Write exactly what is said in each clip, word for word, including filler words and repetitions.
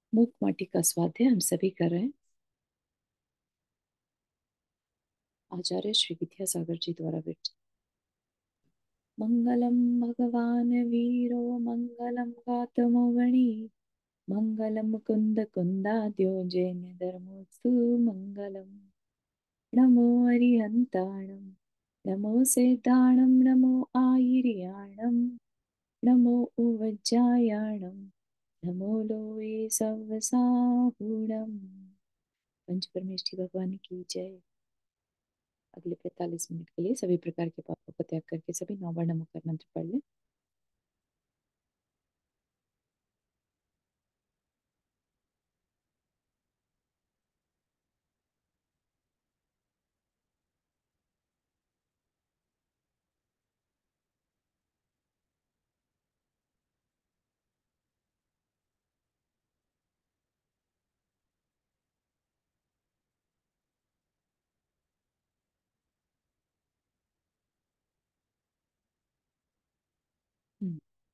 मूक माटी का स्वाध्याय हम सभी कर रहे हैं। आचार्य श्री विद्यासागर जी द्वारा विरचित। मंगलम भगवान वीरो मंगलम गातमो गणी मंगलम कुंद कुंदाद्यो जैन धर्मोस्तु मंगलम। नमो अरिहंताणम, नमो सेताणम, नमो आयिर्याणम, नमो उवज्जायाणम, नमो लोये सवसाहुणम। पंच परमेष्ठी भगवान की जय। अगले पैंतालीस मिनट के लिए सभी प्रकार के पापों को त्याग करके सभी नौ बार नमोकार मंत्र पढ़ लें। हम्म,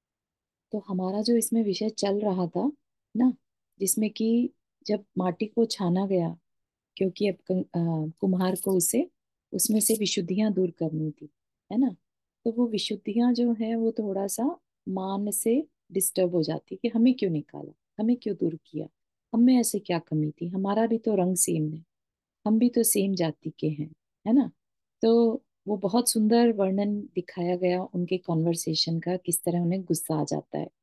तो हमारा जो इसमें विषय चल रहा था ना, जिसमें कि जब माटी को छाना गया, क्योंकि अब कं- अ, कुम्हार को उसे उसमें से विशुद्धियां दूर करनी थी, है ना। तो वो विशुद्धियां जो है वो थोड़ा सा मान से डिस्टर्ब हो जाती कि हमें क्यों निकाला, हमें क्यों दूर किया, हमें ऐसे क्या कमी थी, हमारा भी तो रंग सेम है, हम भी तो सेम जाति के हैं, है ना। तो वो बहुत सुंदर वर्णन दिखाया गया उनके कॉन्वर्सेशन का, किस तरह उन्हें गुस्सा आ जाता है।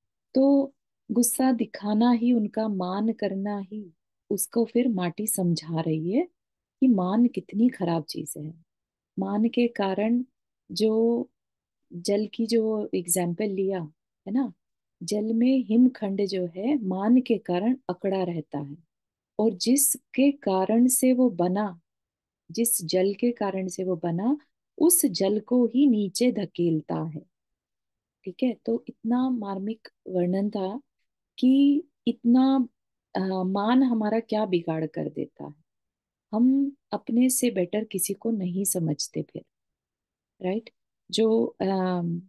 तो गुस्सा दिखाना ही, उनका मान करना ही, उसको फिर माटी समझा रही है कि मान कितनी खराब चीज है। मान के कारण जो जल की जो एग्जाम्पल लिया, है ना, जल में हिमखंड जो है मान के कारण अकड़ा रहता है, और जिसके कारण से वो बना, जिस जल के कारण से वो बना, उस जल को ही नीचे धकेलता है। ठीक है, तो इतना मार्मिक वर्णन था कि इतना अ, मान हमारा क्या बिगाड़ कर देता है। हम अपने से बेटर किसी को नहीं समझते फिर, राइट। जो अम,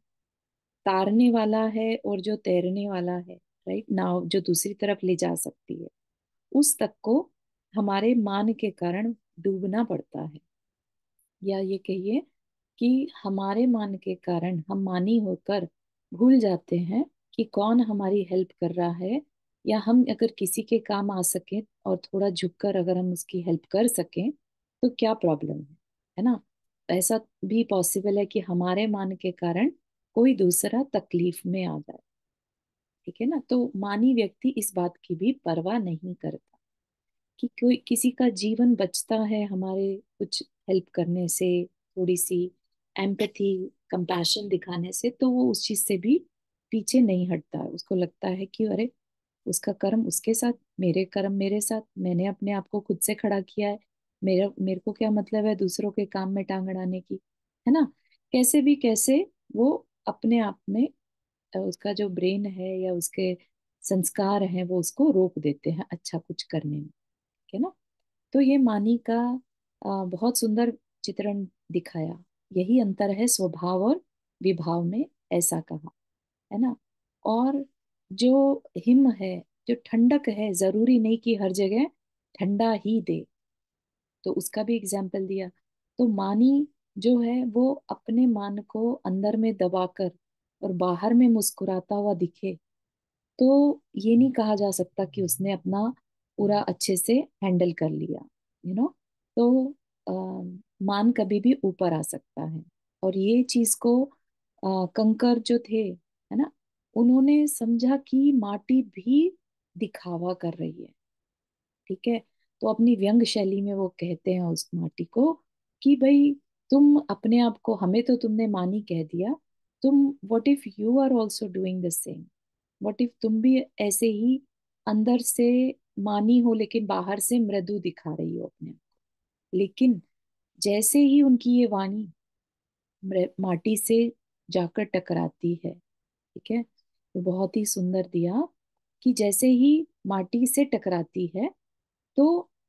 तारने वाला है और जो तैरने वाला है, राइट, नाव जो दूसरी तरफ ले जा सकती है, उस तक को हमारे मान के कारण डूबना पड़ता है। या ये कहिए कि हमारे मान के कारण हम मानी होकर भूल जाते हैं कि कौन हमारी हेल्प कर रहा है, या हम अगर किसी के काम आ सके और थोड़ा झुककर अगर हम उसकी हेल्प कर सकें तो क्या प्रॉब्लम है है ना। ऐसा भी पॉसिबल है कि हमारे मान के कारण कोई दूसरा तकलीफ में आ जाए। ठीक है ना, तो मानी व्यक्ति इस बात की भी परवाह नहीं करता कि कोई किसी का जीवन बचता है हमारे कुछ हेल्प करने से, थोड़ी सी एम्पैथी, कंपैशन दिखाने से, तो वो उस चीज से भी पीछे नहीं हटता है। उसको लगता है कि अरे, उसका कर्म उसके साथ, मेरे कर्म मेरे साथ, मैंने अपने आप को खुद से खड़ा किया है, मेरा मेरे को क्या मतलब है दूसरों के काम में टांग अड़ाने की, है ना। कैसे भी कैसे वो अपने आप में अ, उसका जो ब्रेन है या उसके संस्कार हैं वो उसको रोक देते हैं अच्छा कुछ करने में, है ना। तो ये मानी का अ, बहुत सुंदर चित्रण दिखाया। यही अंतर है स्वभाव और विभाव में, ऐसा कहा, है ना। और जो हिम है, जो ठंडक है, जरूरी नहीं कि हर जगह ठंडा ही दे, तो उसका भी एग्जाम्पल दिया। तो मानी जो है वो अपने मान को अंदर में दबाकर और बाहर में मुस्कुराता हुआ दिखे, तो ये नहीं कहा जा सकता कि उसने अपना पूरा अच्छे से हैंडल कर लिया, यू नो। तो अ, मान कभी भी ऊपर आ सकता है। और ये चीज को अ, कंकर जो थे, है ना, उन्होंने समझा कि माटी भी दिखावा कर रही है। ठीक है, तो अपनी व्यंग शैली में वो कहते हैं उस माटी को कि भाई, तुम अपने आप को, हमें तो तुमने मानी कह दिया, तुम what if you are also doing the same. What if तुम भी ऐसे ही अंदर से मानी हो लेकिन बाहर से मृदु दिखा रही हो अपने आप को। लेकिन जैसे ही उनकी ये वाणी मृ- माटी से जाकर टकराती है, ठीक है, तो बहुत ही सुंदर दिया कि जैसे ही माटी से टकराती है तो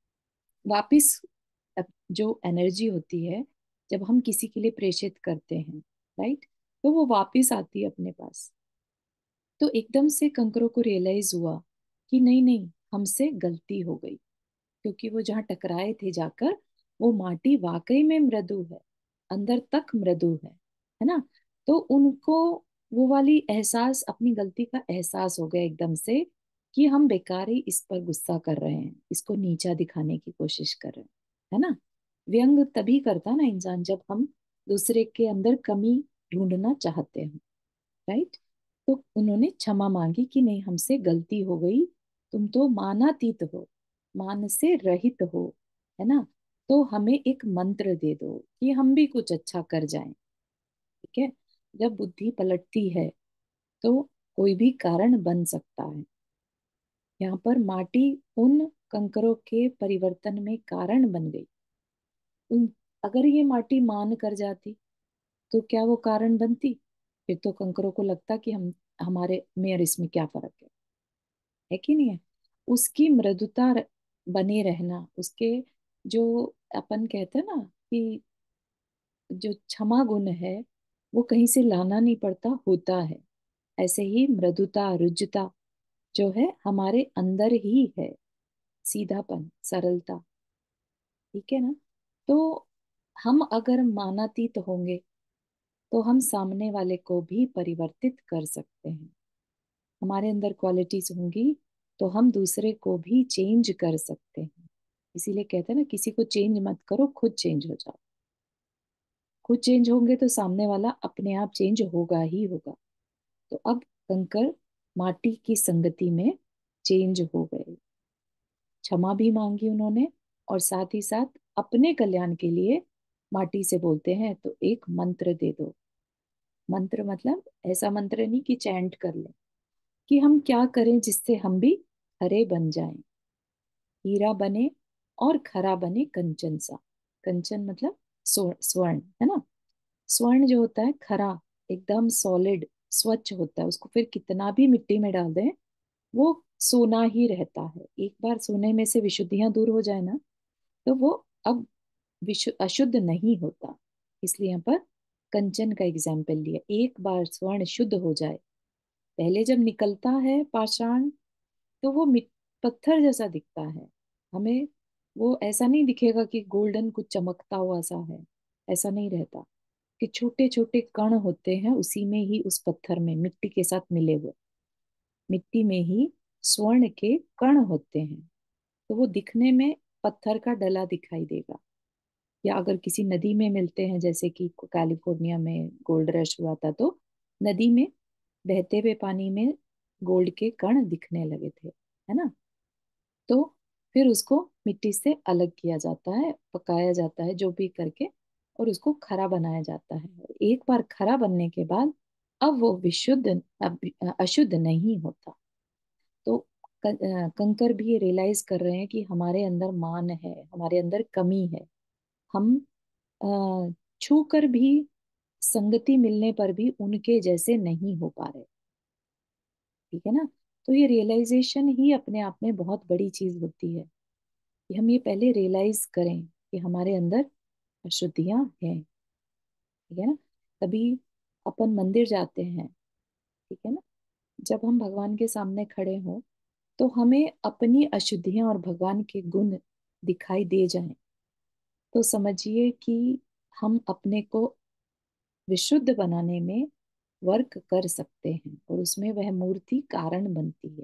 वापिस अप- जो एनर्जी होती है, जब हम किसी के लिए प्रेषित करते हैं, राइट, तो वो वापिस आती है अपने पास। तो एकदम से कंकरों को रियलाइज हुआ कि नहीं नहीं, हमसे गलती हो गई, क्योंकि वो जहाँ टकराए थे जाकर, वो माटी वाकई में मृदु है, अंदर तक मृदु है है ना। तो उनको वो वाली एहसास, अपनी गलती का एहसास हो गया एकदम से, कि हम बेकार ही इस पर गुस्सा कर रहे हैं, इसको नीचा दिखाने की कोशिश कर रहे हैं, है ना। व्यंग तभी करता ना इंसान जब हम दूसरे के अंदर कमी ढूंढना चाहते हैं, राइट। तो उन्होंने क्षमा मांगी कि नहीं, हमसे गलती हो गई, तुम तो मानातीत हो, मान से रहित हो, है ना। तो हमें एक मंत्र दे दो कि हम भी कुछ अच्छा कर जाएं, ठीक है। जब बुद्धि पलटती है तो कोई भी कारण बन सकता है। यहाँ पर माटी उन कंकरों के परिवर्तन में कारण बन गई। उन अगर ये माटी मान कर जाती तो क्या वो कारण बनती? फिर तो कंकरों को लगता कि हम हमारे में और इसमें क्या फर्क है है कि नहीं है। उसकी मृदुता र- बने रहना, उसके जो अपन कहते हैं ना कि जो क्षमा गुण है वो कहीं से लाना नहीं पड़ता, होता है। ऐसे ही मृदुता रुजुता जो है हमारे अंदर ही है, सीधापन सरलता, ठीक है ना। तो हम अगर मानातीत होंगे तो हम सामने वाले को भी परिवर्तित कर सकते हैं। हमारे अंदर क्वालिटीज होंगी तो हम दूसरे को भी चेंज कर सकते हैं। इसीलिए कहते हैं ना, किसी को चेंज मत करो, खुद चेंज हो जाओ। खुद चेंज होंगे तो सामने वाला अपने आप चेंज होगा ही होगा। तो अब कंकर माटी की संगति में चेंज हो गए, क्षमा भी मांगी उन्होंने, और साथ ही साथ अपने कल्याण के लिए माटी से बोलते हैं तो एक मंत्र दे दो। मंत्र मतलब ऐसा मंत्र नहीं कि चैंट कर ले, कि हम क्या करें जिससे हम भी हरे बन जाएं, हीरा बने और खरा बने कंचन सा। कंचन मतलब स्व- स्वर्ण, है ना। स्वर्ण जो होता है खरा, एकदम सॉलिड स्वच्छ होता है, उसको फिर कितना भी मिट्टी में डाल दें वो सोना ही रहता है। एक बार सोने में से विशुद्धियां दूर हो जाए ना, तो वो अब विशु अशुद्ध नहीं होता। इसलिए यहाँ पर कंचन का एग्जाम्पल लिया। एक बार स्वर्ण शुद्ध हो जाए, पहले जब निकलता है पाषाण तो वो मिट पत्थर जैसा दिखता है हमें। वो ऐसा नहीं दिखेगा कि गोल्डन कुछ चमकता हुआ सा है, ऐसा नहीं रहता। कि छोटे छोटे कण होते हैं उसी में ही, उस पत्थर में मिट्टी के साथ मिले हुए, मिट्टी में ही स्वर्ण के कण होते हैं। तो वो दिखने में पत्थर का डला दिखाई देगा। या अगर किसी नदी में मिलते हैं, जैसे कि कैलिफोर्निया में गोल्ड रश हुआ था, तो नदी में बहते हुए पानी में गोल्ड के कण दिखने लगे थे, है ना। तो फिर उसको मिट्टी से अलग किया जाता है, पकाया जाता है जो भी करके, और उसको खरा बनाया जाता है। और एक बार खरा बनने के बाद अब वो विशुद्ध, अब अशुद्ध नहीं होता। तो क- अ, कंकर भी ये रियलाइज कर रहे हैं कि हमारे अंदर मान है, हमारे अंदर कमी है। हम अ, छू कर भी, संगति मिलने पर भी उनके जैसे नहीं हो पा रहे, ठीक है ना। तो ये रियलाइजेशन ही अपने आप में बहुत बड़ी चीज होती है, कि हम ये पहले रियलाइज करें कि हमारे अंदर अशुद्धियां हैं, ठीक है ना। तभी अपन मंदिर जाते हैं, ठीक है ना। जब हम भगवान के सामने खड़े हों तो हमें अपनी अशुद्धियां और भगवान के गुण दिखाई दे जाएं, तो समझिए कि हम अपने को विशुद्ध बनाने में वर्क कर सकते हैं, और उसमें वह मूर्ति कारण बनती है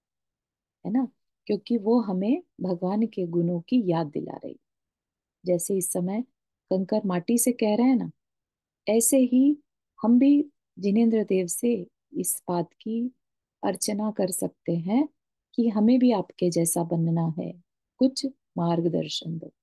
है ना। क्योंकि वो हमें भगवान के गुणों की याद दिला रही। जैसे इस समय कंकर माटी से कह रहे हैं ना, ऐसे ही हम भी जिनेंद्र देव से इस बात की अर्चना कर सकते हैं कि हमें भी आपके जैसा बनना है, कुछ मार्गदर्शन दो,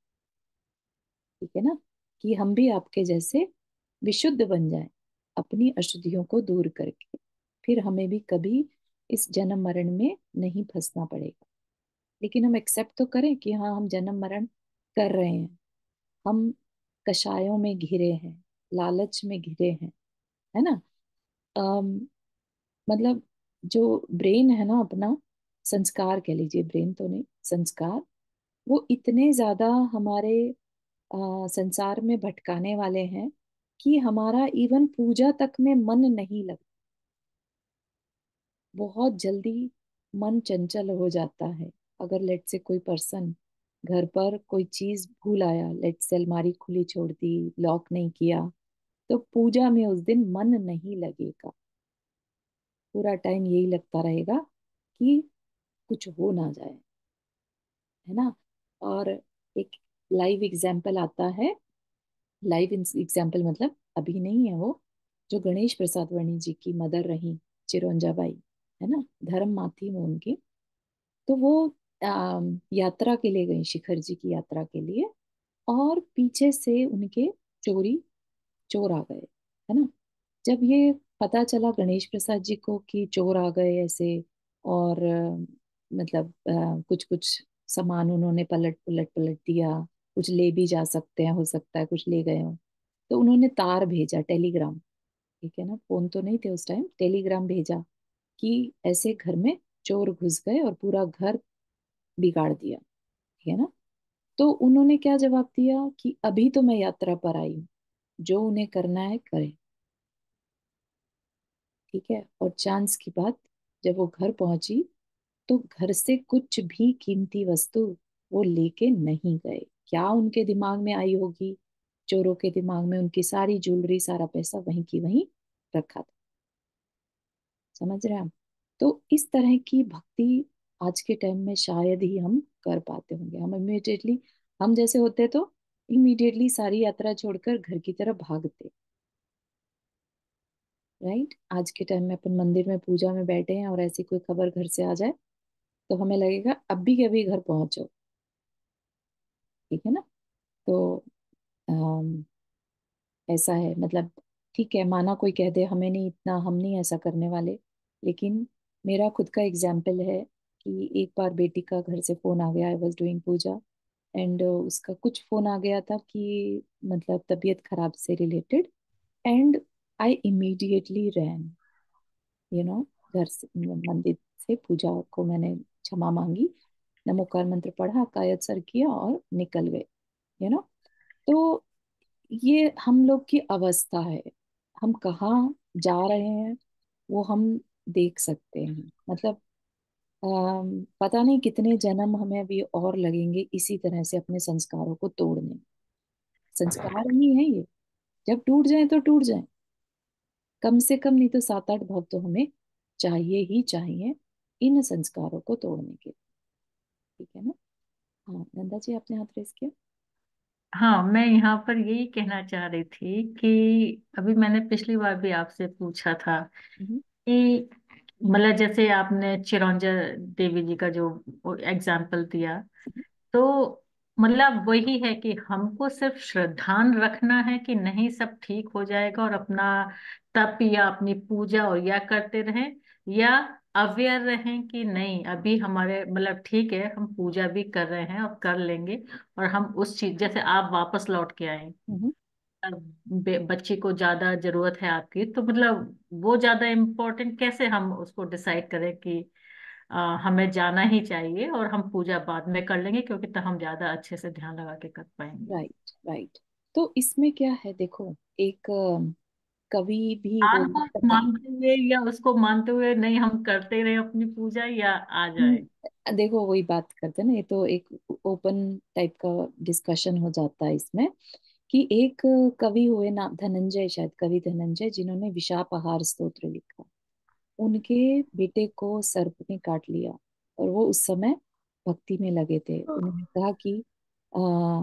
ठीक है ना। कि हम भी आपके जैसे विशुद्ध बन जाएं, अपनी अशुद्धियों को दूर करके, फिर हमें भी कभी इस जन्म मरण में नहीं फंसना पड़ेगा। लेकिन हम एक्सेप्ट तो करें कि हाँ, हम जन्म मरण कर रहे हैं, हम कषायों में घिरे हैं, लालच में घिरे हैं, है ना। अम, मतलब जो ब्रेन है ना अपना, संस्कार कह लीजिए, ब्रेन तो नहीं, संस्कार, वो इतने ज्यादा हमारे अ, संसार में भटकाने वाले हैं कि हमारा इवन पूजा तक में मन नहीं लगता। बहुत जल्दी मन चंचल हो जाता है। अगर लेट से कोई पर्सन घर पर कोई चीज भूल आया, लेट से अलमारी खुली छोड़ दी, लॉक नहीं किया, तो पूजा में उस दिन मन नहीं लगेगा। पूरा टाइम यही लगता रहेगा कि कुछ हो ना जाए, है ना। और एक लाइव एग्जाम्पल आता है, लाइव एग्जाम्पल मतलब अभी नहीं है वो, जो गणेश प्रसाद वर्णी जी की मदर रही, चिरंजा बाई, है ना, धर्म माथी में उनकी। तो वो अम, यात्रा के लिए गई, शिखर जी की यात्रा के लिए, और पीछे से उनके चोरी चोर आ गए, है ना। जब ये पता चला गणेश प्रसाद जी को कि चोर आ गए ऐसे, और अ, मतलब कुछ कुछ सामान उन्होंने पलट पलट पलट दिया, कुछ ले भी जा सकते हैं, हो सकता है कुछ ले गए हो, तो उन्होंने तार भेजा, टेलीग्राम, ठीक है ना, फोन तो नहीं थे उस टाइम, टेलीग्राम भेजा कि ऐसे घर में चोर घुस गए और पूरा घर बिगाड़ दिया, ठीक है ना। तो उन्होंने क्या जवाब दिया कि अभी तो मैं यात्रा पर आई हूँ, जो उन्हें करना है करें, ठीक है। और चांस की बात, जब वो घर पहुंची तो घर से कुछ भी कीमती वस्तु वो लेके नहीं गए। क्या उनके दिमाग में आई होगी, चोरों के दिमाग में उनकी सारी ज्वेलरी, सारा पैसा वहीं की वहीं रखा था। समझ रहे हैं आप। तो इस तरह की भक्ति आज के टाइम में शायद ही हम कर पाते होंगे। हम इमीडिएटली, हम जैसे होते तो इमीडिएटली सारी यात्रा छोड़कर घर की तरफ भागते, राइट। आज के टाइम में अपन मंदिर में पूजा में बैठे हैं और ऐसी कोई खबर घर से आ जाए तो हमें लगेगा अभी के अभी घर पहुंचो, ठीक है ना। तो अम, ऐसा है, मतलब ठीक है, माना कोई कह दे हमें नहीं इतना, हम नहीं ऐसा करने वाले, लेकिन मेरा खुद का एग्जाम्पल है कि एक बार बेटी का घर से फोन आ गया, I was doing puja, and उसका कुछ फोन आ गया था कि मतलब तबीयत खराब से related, and I immediately ran, you know, घर से, मंदिर से पूजा को मैंने क्षमा मांगी, नमोकार मंत्र पढ़ा, कायद सर किया और निकल गए, यू नो। तो ये हम लोग की अवस्था है, हम कहाँ जा रहे हैं वो हम देख सकते हैं। मतलब अम, पता नहीं कितने जन्म हमें अभी और लगेंगे इसी तरह से अपने संस्कारों को तोड़ने में। संस्कार ही है ये, जब टूट जाए तो टूट जाए, कम से कम नहीं तो सात आठ भाव तो हमें चाहिए ही चाहिए इन संस्कारों को तोड़ने के, ठीक है ना। हाँ नंदा जी, आपने हाथ रेस किया। हाँ, मैं यहाँ पर यही कहना चाह रही थी कि अभी मैंने पिछली बार भी आपसे पूछा था हम्म। कि मतलब जैसे आपने चिरौंजा देवी जी का जो एग्जाम्पल दिया, तो मतलब वही है कि हमको सिर्फ श्रद्धान रखना है कि नहीं सब ठीक हो जाएगा और अपना तप या अपनी पूजा और या करते रहें, या अवेयर रहें कि नहीं अभी हमारे मतलब ठीक है हम पूजा भी कर रहे हैं और कर लेंगे, और हम उस चीज जैसे आप वापस लौट के आए, हम्म। अब बे- बच्चे को ज्यादा जरूरत है आपकी, तो मतलब वो ज्यादा इम्पोर्टेंट कैसे हम उसको डिसाइड करें कि अ, हमें जाना ही चाहिए और हम पूजा बाद में कर लेंगे क्योंकि तब हम ज्यादा अच्छे से ध्यान लगा के कर पाएंगे। Right right. तो इसमें क्या है, देखो, एक अ, कवि भी मान को बोला था। मानते हुए या उसको मानते हुए नहीं हम करते रहे अपनी पूजा या आ जाए। हम्म, देखो वही बात करते हैं ना, ये तो एक ओपन टाइप का डिस्कशन हो जाता है इसमें, कि एक कवि हुए ना, धनंजय, शायद कवि धनंजय, जिन्होंने विशापहार स्तोत्र लिखा। उनके बेटे को सर्प ने काट लिया और वो उस समय भक्ति में लगे थे। उन्होंने कहा कि आ,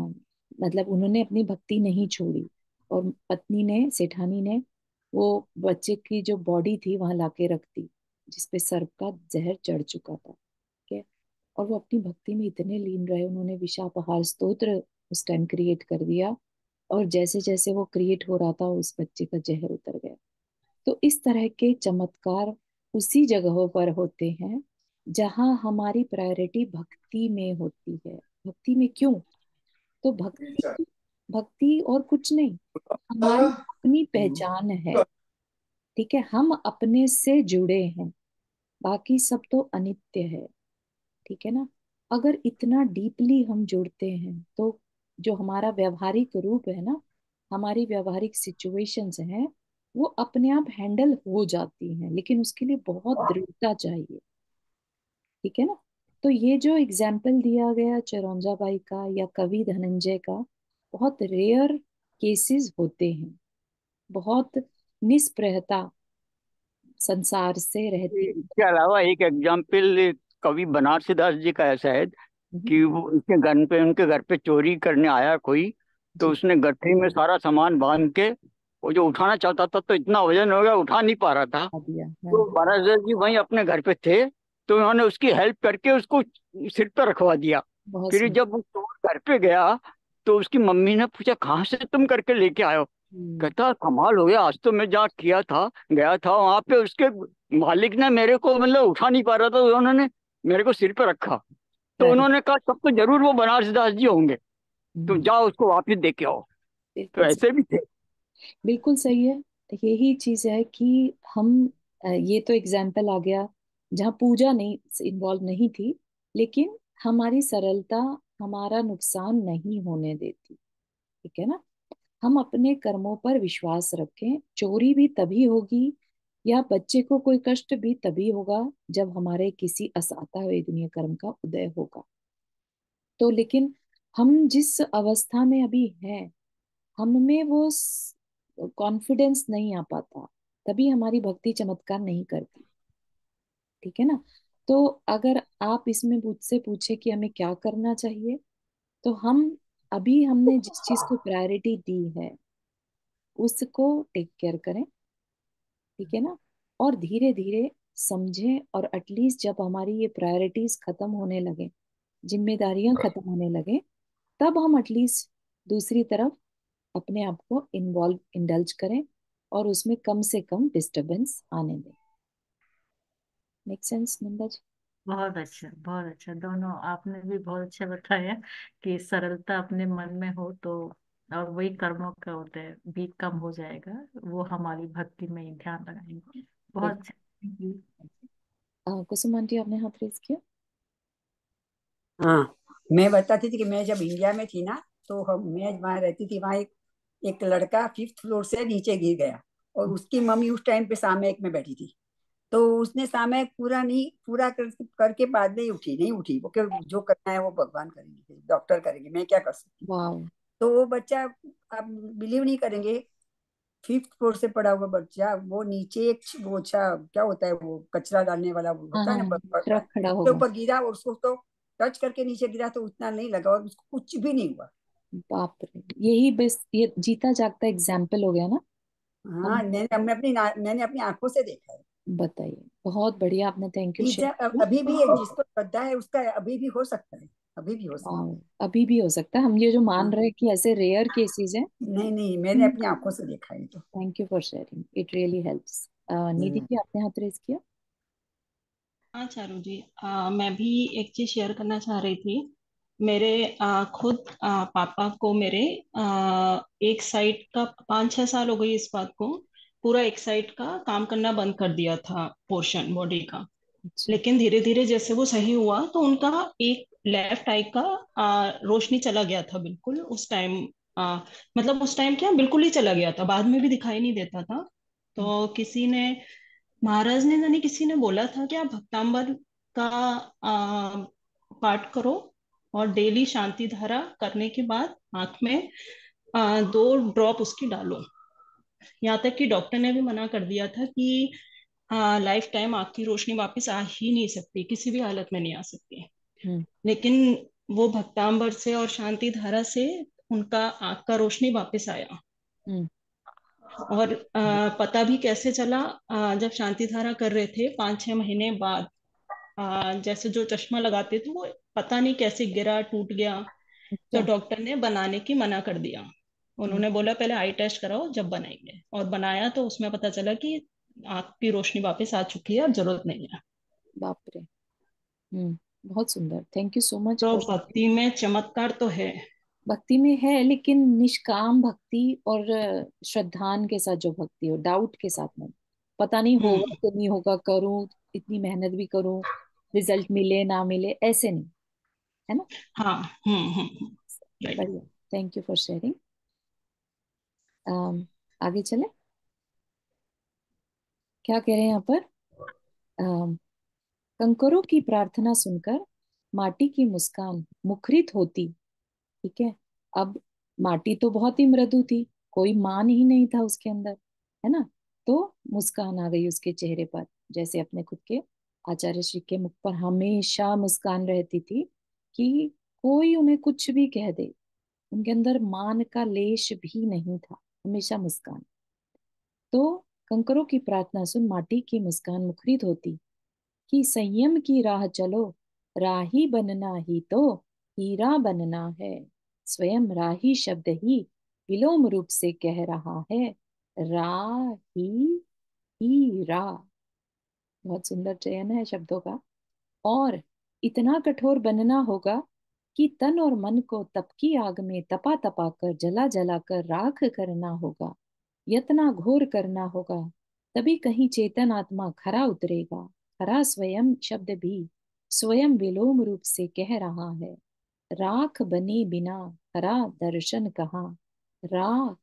मतलब उन्होंने अपनी भक्ति नहीं छोड़ी, और पत्नी ने, सेठानी ने, वो बच्चे की जो बॉडी थी वहां लाके रख दी जिसपे सर्प का जहर चढ़ चुका था, ठीक है। और वो अपनी भक्ति में इतने लीन रहे, उन्होंने विशापहार स्तोत्र उस टाइम क्रिएट कर दिया, और जैसे जैसे वो क्रिएट हो रहा था उस बच्चे का जहर उतर गया। तो इस तरह के चमत्कार उसी जगहों पर होते हैं जहां हमारी प्रायोरिटी भक्ति में होती है। भक्ति में क्यों? तो भक्ति, भक्ति और कुछ नहीं, हमारी अपनी पहचान है, ठीक है, हम अपने से जुड़े हैं, बाकी सब तो अनित्य है, ठीक है ना। अगर इतना डीपली हम जुड़ते हैं तो जो हमारा व्यवहारिक रूप है ना, हमारी व्यवहारिक सिचुएशंस हैं, वो अपने आप हैंडल हो जाती हैं, लेकिन उसके लिए बहुत दृढ़ता चाहिए, ठीक है ना। तो ये जो एग्जाम्पल दिया गया चिरौंजा बाई का या कवि धनंजय का, बहुत रेयर केसेस होते हैं। बहुत निष्प्रहता संसार से रहती इसके अलावा एक एग्जाम्पल कवि बनारसी दास जी का ऐसा है है। कि वो उनके घर पे उनके घर पे चोरी करने आया कोई। तो जी। उसने गठरी में सारा सामान बांध के, वो जो उठाना चाहता था तो इतना वजन हो गया उठा नहीं पा रहा था। आ दिया, हाँ। तो महाराज जी वहीं अपने घर पे थे, तो उन्होंने उसकी हेल्प करके उसको सिर पर रखवा दिया। बहुत फिर सुंदर। जब वो चोर घर पे गया तो उसकी मम्मी ने पूछा कहाँ से तुम करके लेके आए हो। हम्म। कहता कमाल हो गया, आज तो मैं जहाँ किया था गया था वहां पे उसके मालिक ने मेरे को मतलब उठा नहीं पा रहा था, तो उन्होंने मेरे को सिर पे रखा। तो करेक्ट। उन्होंने कहा तब तो जरूर वो बनारस दास जी होंगे, तुम हम्म। जाओ उसको वापिस दे के आओ। तो बिल्कुल ऐसे भी थे। बिल्कुल सही है। यही चीज है कि हम, अ, ये तो एग्जाम्पल आ गया जहाँ पूजा नहीं इन्वॉल्व नहीं थी, लेकिन हमारी सरलता हमारा नुकसान नहीं होने देती। ठीक है ना। हम अपने कर्मों पर विश्वास रखें। चोरी भी तभी होगी या बच्चे को कोई कष्ट भी तभी होगा जब हमारे किसी असाता वेदनीय कर्म का उदय होगा। तो लेकिन हम जिस अवस्था में अभी हैं, हम में वो कॉन्फिडेंस नहीं आ पाता, तभी हमारी भक्ति चमत्कार नहीं करती। ठीक है ना। तो अगर आप इसमें मुझसे पूछे कि हमें क्या करना चाहिए, तो हम अभी हमने जिस चीज को प्रायोरिटी दी है उसको टेक केयर करें। ठीक है ना। और धीरे धीरे समझें, और एटलीस्ट जब हमारी ये प्रायोरिटीज खत्म होने लगे, जिम्मेदारियां खत्म होने लगे, तब हम एटलीस्ट दूसरी तरफ अपने आप को इन्वॉल्व इंडल्ज करें और उसमें कम से कम डिस्टरबेंस आने दें। Make sense Nanda ji? बहुत अच्छा, बहुत अच्छा। दोनों आपने भी बहुत अच्छा बताया कि सरलता अपने मन में हो तो, और वही कर्मों का उदय भी कम हो जाएगा, वो हमारी भक्ति में ही ध्यान लगाएंगे। बहुत बिल्कुल। अच्छा, thank you। अ, कुसुम आंटी आपने हाथ रेज किया। हाँ, मैं बताती थी कि मैं जब इंडिया में थी ना, तो हम मैं वहां रहती थी, वहां एक एक लड़का फिफ्थ फ्लोर से नीचे गिर गया। और उसकी मम्मी उस टाइम पे सामयिक में बैठी थी। तो उसने सामयिक पूरा नहीं पूरा कर, करके बाद नहीं उठी नहीं उठी वो क्यों, जो करना है वो भगवान करेंगे, डॉक्टर करेंगे, मैं क्या कर सकती हूँ। वाह। तो वो बच्चा, आप बिलीव नहीं करेंगे, फिफ्थ फ्लोर से पड़ा हुआ बच्चा वो नीचे एक वो अच्छा क्या होता है, वो कचरा डालने वाला वो हाँ होता है हाँ, ना, ब- ब- ब- ट्रक खड़ा उसके होगा। ऊपर गिरा और उसको तो टच करके नीचे गिरा तो उतना नहीं लगा और उसको कुछ भी नहीं हुआ। बाप रे, यही बस ये जीता जागता एग्जाम्पल हो गया ना। हम, हाँ, मैंने हमने अपनी ना- मैंने अपनी आंखों से देखा है। बताइए, बहुत बढ़िया, आपने थैंक यू कि शेयर जब अब- किया। अभी भी एक जिसको श्रद्धा है उसका अभी भी हो सकता है, अभी भी हो सकता वाह, अभी भी हो सकता है। हम ये जो है। मान हाँ, रहे हैं कि ऐसे रेयर केसेस हैं। नहीं नहीं, मैंने अपनी आंखों से देखा है तो। Thank you for sharing, it really helps. Nidhi हम्म। जी आपने हाथ रेज किया। हाँ चारू जी, आ, मैं भी एक चीज शेयर करना चाह रही थी। मेरे आ, खुद आ, पापा को मेरे आ, एक साइड का पाँच छह साल हो गई इस बात को, पूरा एक साइड का काम करना बंद कर दिया था, पोर्शन बॉडी का। अच्छा। लेकिन धीरे धीरे जैसे वो सही हुआ तो उनका एक लेफ्ट आई का आ, रोशनी चला गया था बिल्कुल उस टाइम। आ, मतलब उस टाइम क्या बिल्कुल ही चला गया था, बाद में भी दिखाई नहीं देता था। हम्म। तो किसी ने, महाराज ने यानी किसी ने बोला था कि आप भक्तांबर का आ, पाठ करो और डेली शांति धारा करने के बाद आंख में आ, दो ड्रॉप उसकी डालो। यहाँ तक कि डॉक्टर ने भी मना कर दिया था कि लाइफ टाइम आंख की रोशनी वापस आ ही नहीं सकती, किसी भी हालत में नहीं आ सकती। हम्म। लेकिन वो भक्तांबर से और शांति धारा से उनका आंख का रोशनी वापस आया। हम्म। और आ, पता भी कैसे चला, आ, जब शांति धारा कर रहे थे पाँच छह महीने बाद, आ, जैसे जो चश्मा लगाते थे वो पता नहीं कैसे गिरा, टूट गया। तो अच्छा। डॉक्टर ने बनाने की मना कर दिया। हम्म। उन्होंने बोला पहले आई टेस्ट कराओ जब बनाएंगे, और बनाया तो उसमें पता चला कि आंख की रोशनी वापस आ चुकी है, अब जरूरत नहीं है। बाप रे। हम्म। बहुत सुंदर, थैंक यू सो मच तो फॉर। भक्ति में चमत्कार तो है। भक्ति में है, लेकिन निष्काम भक्ति और अ, श्रद्धान के साथ जो भक्ति हो, डाउट के साथ नहीं। पता नहीं होगा हम्म। कि नहीं होगा, करूं इतनी मेहनत भी करूं, रिजल्ट मिले ना मिले, ऐसे नहीं। है ना। हाँ। हम्म हम्म। राइट। बढ़िया। Thank you for sharing. आगे चले, क्या कह रहे हैं यहाँ पर। कंकरों की प्रार्थना सुनकर माटी की मुस्कान मुखरित होती। ठीक है। अब माटी तो बहुत ही मृदु थी, कोई मान ही नहीं था उसके अंदर, है ना। तो मुस्कान आ गई उसके चेहरे पर, जैसे अपने खुद के आचार्य श्री के मुख पर हमेशा मुस्कान रहती थी कि कोई उन्हें कुछ भी कह दे, उनके अंदर मान का लेश भी नहीं था, हमेशा मुस्कान। तो कंकरों की प्रार्थना सुन माटी की मुस्कान मुखरित होती कि संयम की राह चलो, राही बनना ही तो हीरा बनना है। स्वयं राही शब्द ही विलोम रूप से कह रहा है, राही हीरा। बहुत सुंदर चयन है शब्दों का। और इतना कठोर बनना होगा कि तन और मन को तप की आग में तपा तपा कर जला जला कर राख करना होगा, यतना घोर करना होगा, तभी कहीं चेतन आत्मा खरा उतरेगा। खरा स्वयं शब्द भी स्वयं विलोम रूप से कह रहा है, राख बने बिना खरा दर्शन कहाँ। राख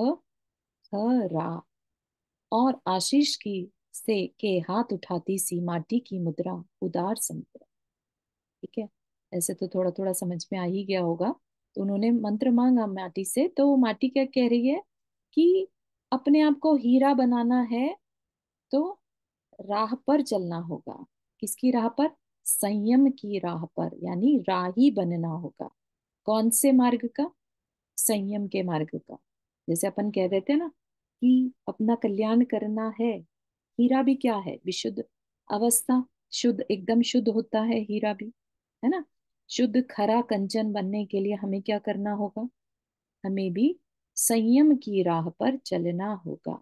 खरा। और आशीष की से के हाथ उठाती सी माटी की मुद्रा उदार समुद्र। ठीक है। ऐसे तो थोड़ा थोड़ा समझ में आ ही गया होगा। तो उन्होंने मंत्र मांगा माटी से, तो वो माटी क्या कह रही है कि अपने आप को हीरा बनाना है तो राह पर चलना होगा। किसकी राह पर? संयम की राह पर, यानी राही बनना होगा। कौन से मार्ग का? संयम के मार्ग का। जैसे अपन कह देते हैं ना कि अपना कल्याण करना है। हीरा भी क्या है? विशुद्ध अवस्था, शुद्ध, एकदम शुद्ध होता है हीरा भी, है ना। शुद्ध खरा कंचन बनने के लिए हमें क्या करना होगा? हमें भी संयम की राह पर चलना होगा।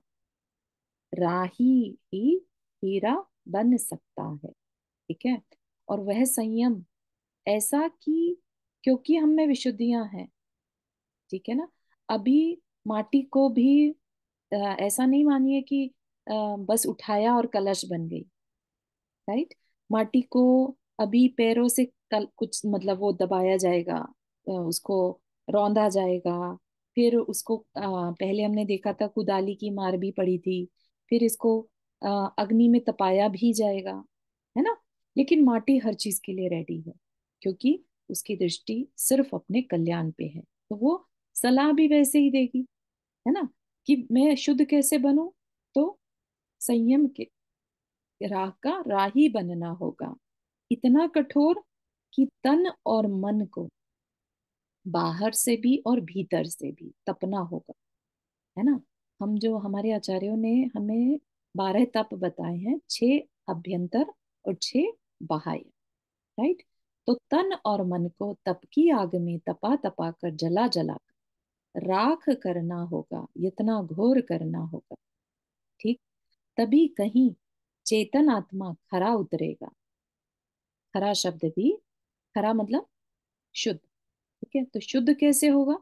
राही ही हीरा बन सकता है। ठीक है। और वह संयम ऐसा कि क्योंकि हम में विशुद्धियां हैं, ठीक है ना। अभी माटी को भी अ, ऐसा नहीं मानिए कि अ, बस उठाया और कलश बन गई, राइट। माटी को अभी पैरों से कल कुछ मतलब वो दबाया जाएगा, अ, उसको रौंदा जाएगा, फिर उसको अ, पहले हमने देखा था कुदाली की मार भी पड़ी थी, फिर इसको अ, अग्नि में तपाया भी जाएगा, है ना। लेकिन माटी हर चीज के लिए रेडी है, क्योंकि उसकी दृष्टि सिर्फ अपने कल्याण पे है। तो वो सलाह भी वैसे ही देगी, है ना, कि मैं शुद्ध कैसे बनूं। तो संयम के राह का राही बनना होगा, इतना कठोर कि तन और मन को बाहर से भी और भीतर से भी तपना होगा, है ना। हम जो हमारे आचार्यों ने हमें बारह तप बताए हैं, छह अभ्यंतर और छह बाह्य, राइट। तो तन और मन को तप की आग में तपा तपा कर जला जला कर राख करना होगा, इतना घोर करना होगा। ठीक। तभी कहीं चेतन आत्मा खरा उतरेगा। खरा शब्द भी, खरा मतलब शुद्ध। ठीक है। तो शुद्ध कैसे होगा?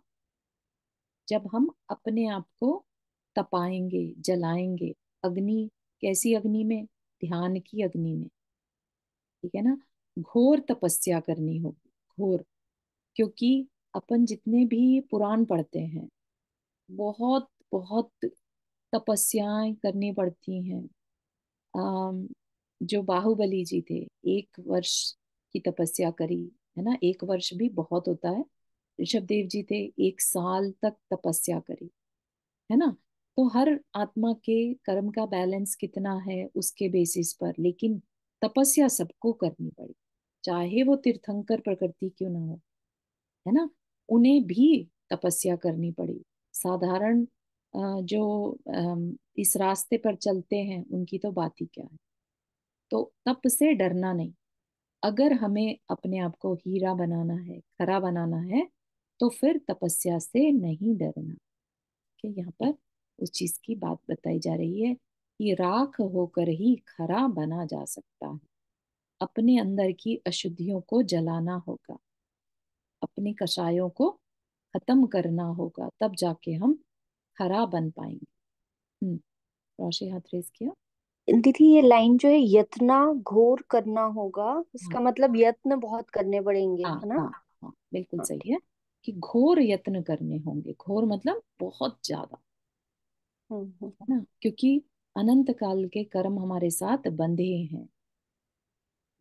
जब हम अपने आप को तपाएंगे, जलाएंगे। अग्नि, कैसी अग्नि में? ध्यान की अग्नि में। ठीक है ना। घोर तपस्या करनी होगी, घोर। क्योंकि अपन जितने भी पुराण पढ़ते हैं, बहुत बहुत तपस्याएं करनी पड़ती हैं। अम, जो बाहुबली जी थे, एक वर्ष की तपस्या करी, है ना। एक वर्ष भी बहुत होता है। ऋषभ देव जी थे, एक साल तक तपस्या करी, है ना। तो हर आत्मा के कर्म का बैलेंस कितना है उसके बेसिस पर, लेकिन तपस्या सबको करनी पड़ी, चाहे वो तीर्थंकर प्रकृति क्यों ना हो, है ना। उन्हें भी तपस्या करनी पड़ी। साधारण अ, जो अम, इस रास्ते पर चलते हैं उनकी तो बात ही क्या है। तो तप से डरना नहीं। अगर हमें अपने आप को हीरा बनाना है, खरा बनाना है, तो फिर तपस्या से नहीं डरना। कि यहाँ पर उस चीज की बात बताई जा रही है कि राख होकर ही खरा बना जा सकता है। अपने अंदर की अशुद्धियों को जलाना होगा, अपने कषायों को खत्म करना होगा, तब जाके हम खरा बन पाएंगे। हम्म। रोशे हाथ रेस किया। दीदी ये लाइन जो है, यत्ना घोर करना होगा, हाँ इसका मतलब यत्न बहुत करने पड़ेंगे, हाँ है ना? हाँ हाँ, बिल्कुल हाँ, सही ठीक। है कि घोर यत्न करने होंगे। घोर मतलब बहुत ज्यादा, हम्म हम्म। है ना। क्योंकि अनंत काल के कर्म हमारे साथ बंधे हैं,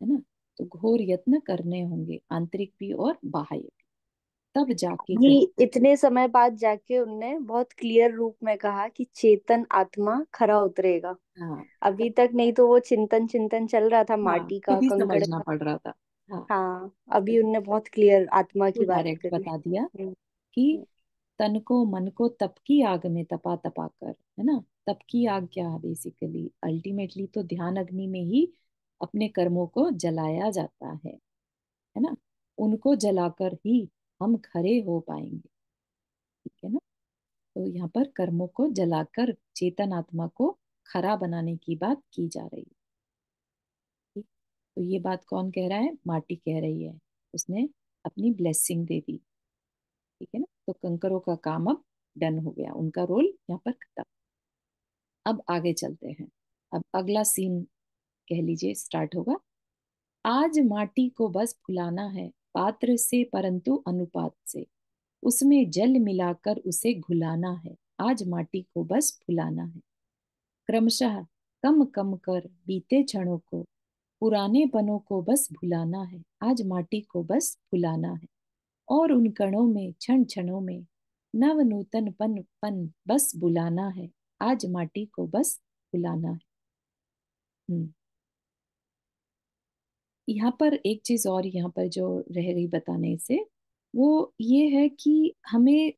है ना। तो घोर यत्न करने होंगे, आंतरिक भी और बाह्य भी, तब जाके ये कहीं। इतने समय बाद जाके उनने बहुत क्लियर रूप में कहा कि चेतन आत्मा खरा उतरेगा। हाँ अभी तक नहीं तो वो चिंतन चिंतन चल रहा था, हाँ, माटी का, खुद ही कंकड़ समझना का। पड़ रहा था। हाँ, हाँ, अभी उनने बहुत क्लियर आत्मा तो की बात डायरेक्ट करी। बता दिया हम्म, कि हम्म। तन को मन को तप की आग में तपा तपा कर, है ना। तप की आग क्या है, बेसिकली अल्टीमेटली तो ध्यान अग्नि में ही अपने कर्मों को जलाया जाता है है ना। उनको जलाकर ही हम खरे हो पाएंगे, ठीक है ना। तो यहाँ पर कर्मों को जलाकर चेतन आत्मा को खरा बनाने की बात की जा रही है, ठीक। तो ये बात कौन कह रहा है, माटी कह रही है। उसने अपनी ब्लेसिंग दे दी, ठीक है ना। तो कंकरों का काम अब डन हो गया, उनका रोल यहाँ पर खत्म। अब आगे चलते हैं। अब अगला सीन कह लीजिए स्टार्ट होगा। आज माटी को बस फुलाना है पात्र से, परंतु अनुपात से, उसमें जल मिलाकर उसे घुलाना है। आज माटी को बस फुलाना है, क्रमशः कम कम कर बीते क्षणों को, पुराने पनों को बस भुलाना है। आज माटी को बस फुलाना है, और उन कणों में क्षण क्षणों में नव नूतन पन पन बस बुलाना है। आज माटी को बस फुलाना है। हम्म यहाँ पर एक चीज और यहाँ पर जो रह गई बताने से, वो ये है कि हमें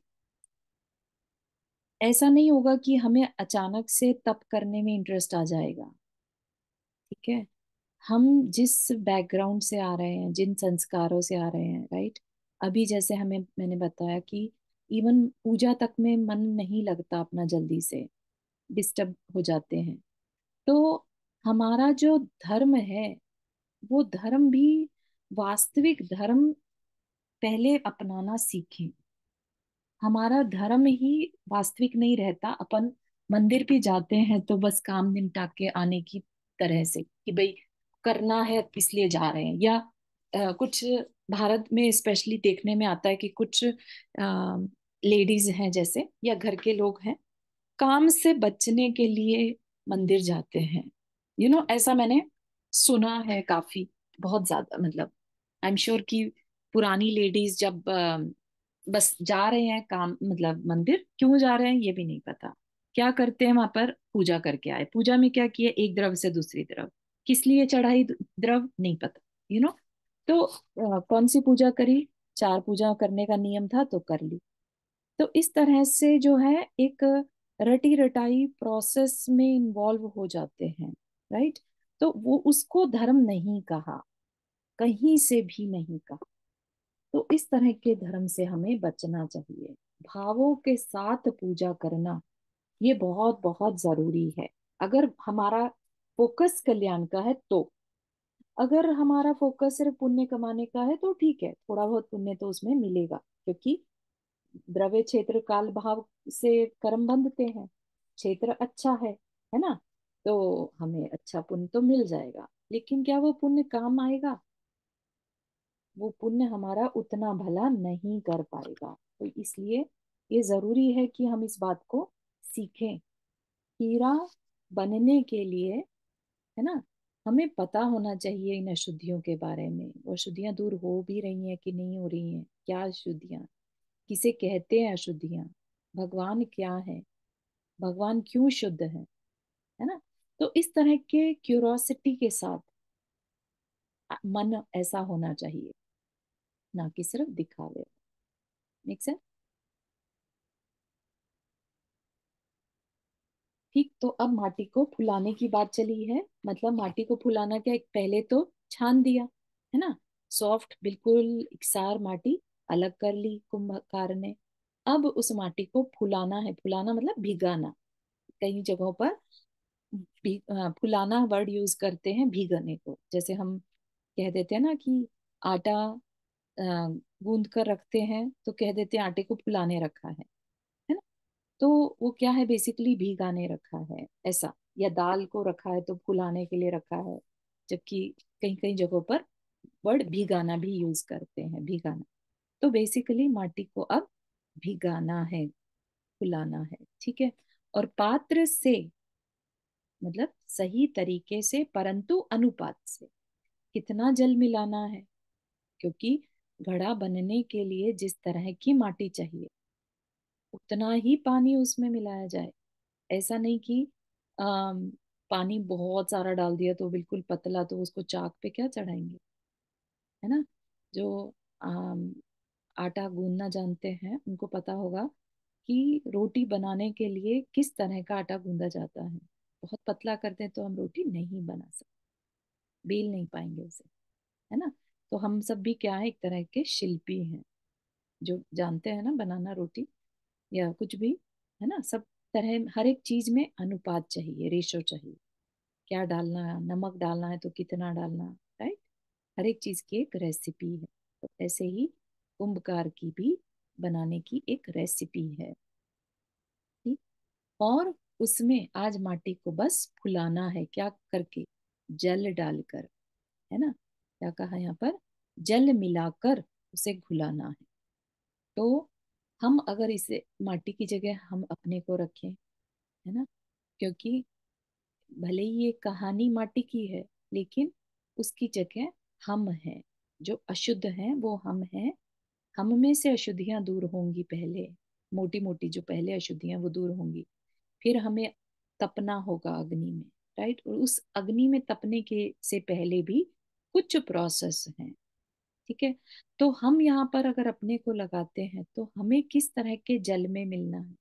ऐसा नहीं होगा कि हमें अचानक से तप करने में इंटरेस्ट आ जाएगा, ठीक है। हम जिस बैकग्राउंड से आ रहे हैं, जिन संस्कारों से आ रहे हैं, राइट। अभी जैसे हमें मैंने बताया कि इवन पूजा तक में मन नहीं लगता अपना, जल्दी से डिस्टर्ब हो जाते हैं। तो हमारा जो धर्म है, वो धर्म भी वास्तविक धर्म पहले अपनाना सीखें। हमारा धर्म ही वास्तविक नहीं रहता। अपन मंदिर भी जाते हैं तो बस काम निपटा के आने की तरह से, कि भाई करना है इसलिए जा रहे हैं। या अ, कुछ भारत में स्पेशली देखने में आता है कि कुछ लेडीज हैं जैसे, या घर के लोग हैं, काम से बचने के लिए मंदिर जाते हैं। यू you नो know, ऐसा मैंने सुना है काफी, बहुत ज्यादा। मतलब आई एम श्योर कि पुरानी लेडीज जब अ, बस जा रहे हैं काम, मतलब मंदिर क्यों जा रहे हैं ये भी नहीं पता, क्या करते हैं वहां पर, पूजा करके आए। पूजा में क्या किया, एक द्रव से दूसरी द्रव, किस लिए चढ़ाई द्रव नहीं पता, यू नो। तो अ, कौन सी पूजा करी, चार पूजा करने का नियम था तो कर ली। तो इस तरह से जो है एक रटी रटाई प्रोसेस में इन्वॉल्व हो जाते हैं, राइट। तो वो उसको धर्म नहीं कहा, कहीं से भी नहीं कहा। तो इस तरह के धर्म से हमें बचना चाहिए। भावों के साथ पूजा करना ये बहुत बहुत जरूरी है। अगर हमारा फोकस कल्याण का है तो, अगर हमारा फोकस सिर्फ पुण्य कमाने का है तो ठीक है, थोड़ा बहुत पुण्य तो उसमें मिलेगा, क्योंकि द्रव्य क्षेत्र काल भाव से कर्म बंधते हैं। क्षेत्र अच्छा है है ना, तो हमें अच्छा पुण्य तो मिल जाएगा। लेकिन क्या वो पुण्य काम आएगा, वो पुण्य हमारा उतना भला नहीं कर पाएगा। तो इसलिए ये जरूरी है कि हम इस बात को सीखें। हीरा बनने के लिए, है ना, हमें पता होना चाहिए इन अशुद्धियों के बारे में। वो अशुद्धियां दूर हो भी रही हैं कि नहीं हो रही हैं, क्या अशुद्धियां, किसे कहते हैं अशुद्धियां, भगवान क्या है, भगवान क्यों शुद्ध है है ना। तो इस तरह के क्यूरोसिटी के साथ मन ऐसा होना चाहिए, ना कि सिर्फ दिखावे। नेक्स्ट है, ठीक। तो अब माटी को फुलाने की बात चली है। मतलब माटी को फुलाना क्या, एक पहले तो छान दिया, है ना, सॉफ्ट बिल्कुल इकसार माटी अलग कर ली कुंभकार ने। अब उस माटी को फुलाना है, फुलाना मतलब भिगाना। कई जगहों पर भी, अ, फुलाना वर्ड यूज करते हैं भीगने को। जैसे हम कह देते हैं ना कि आटा अ, गूंद कर रखते हैं तो कह देते हैं आटे को फुलाने रखा है है ना। तो वो क्या है, बेसिकली भिगाने रखा है ऐसा। या दाल को रखा है तो फुलाने के लिए रखा है। जबकि कई कई जगहों पर वर्ड भिगाना भी यूज करते हैं, भिगाना। तो बेसिकली माटी को अब भिगाना है, फुलाना है, ठीक है। और पात्र से मतलब सही तरीके से, परंतु अनुपात से। कितना जल मिलाना है, क्योंकि घड़ा बनने के लिए जिस तरह की माटी चाहिए उतना ही पानी उसमें मिलाया जाए। ऐसा नहीं कि आम, पानी बहुत सारा डाल दिया तो बिल्कुल पतला, तो उसको चाक पे क्या चढ़ाएंगे, है ना। जो आम, आटा गूंदना जानते हैं उनको पता होगा कि रोटी बनाने के लिए किस तरह का आटा गूंदा जाता है। बहुत पतला करते हैं तो हम रोटी नहीं बना सकते, बेल नहीं पाएंगे उसे, है ना। तो हम सब भी क्या है, एक तरह के शिल्पी हैं जो जानते हैं ना बनाना रोटी या कुछ भी, है ना। सब तरह हर एक चीज में अनुपात चाहिए, रेशो चाहिए, क्या डालना है, नमक डालना है तो कितना डालना, राइट। हर एक चीज की एक रेसिपी है। तो ऐसे ही कुंभकार की भी बनाने की एक रेसिपी है, ठीक। और उसमें आज माटी को बस फुलाना है, क्या करके, जल डालकर, है ना। क्या कहा यहाँ पर, जल मिलाकर उसे घुलाना है। तो हम अगर इसे माटी की जगह हम अपने को रखें, है ना, क्योंकि भले ही ये कहानी माटी की है लेकिन उसकी जगह हम हैं, जो अशुद्ध हैं वो हम हैं। हम में से अशुद्धियां दूर होंगी पहले, मोटी मोटी जो पहले अशुद्धियां वो दूर होंगी, फिर हमें तपना होगा अग्नि में, राइट। और उस अग्नि में तपने के से पहले भी कुछ प्रोसेस हैं, ठीक है। तो हम यहाँ पर अगर अपने को लगाते हैं तो हमें किस तरह के जल में मिलना है,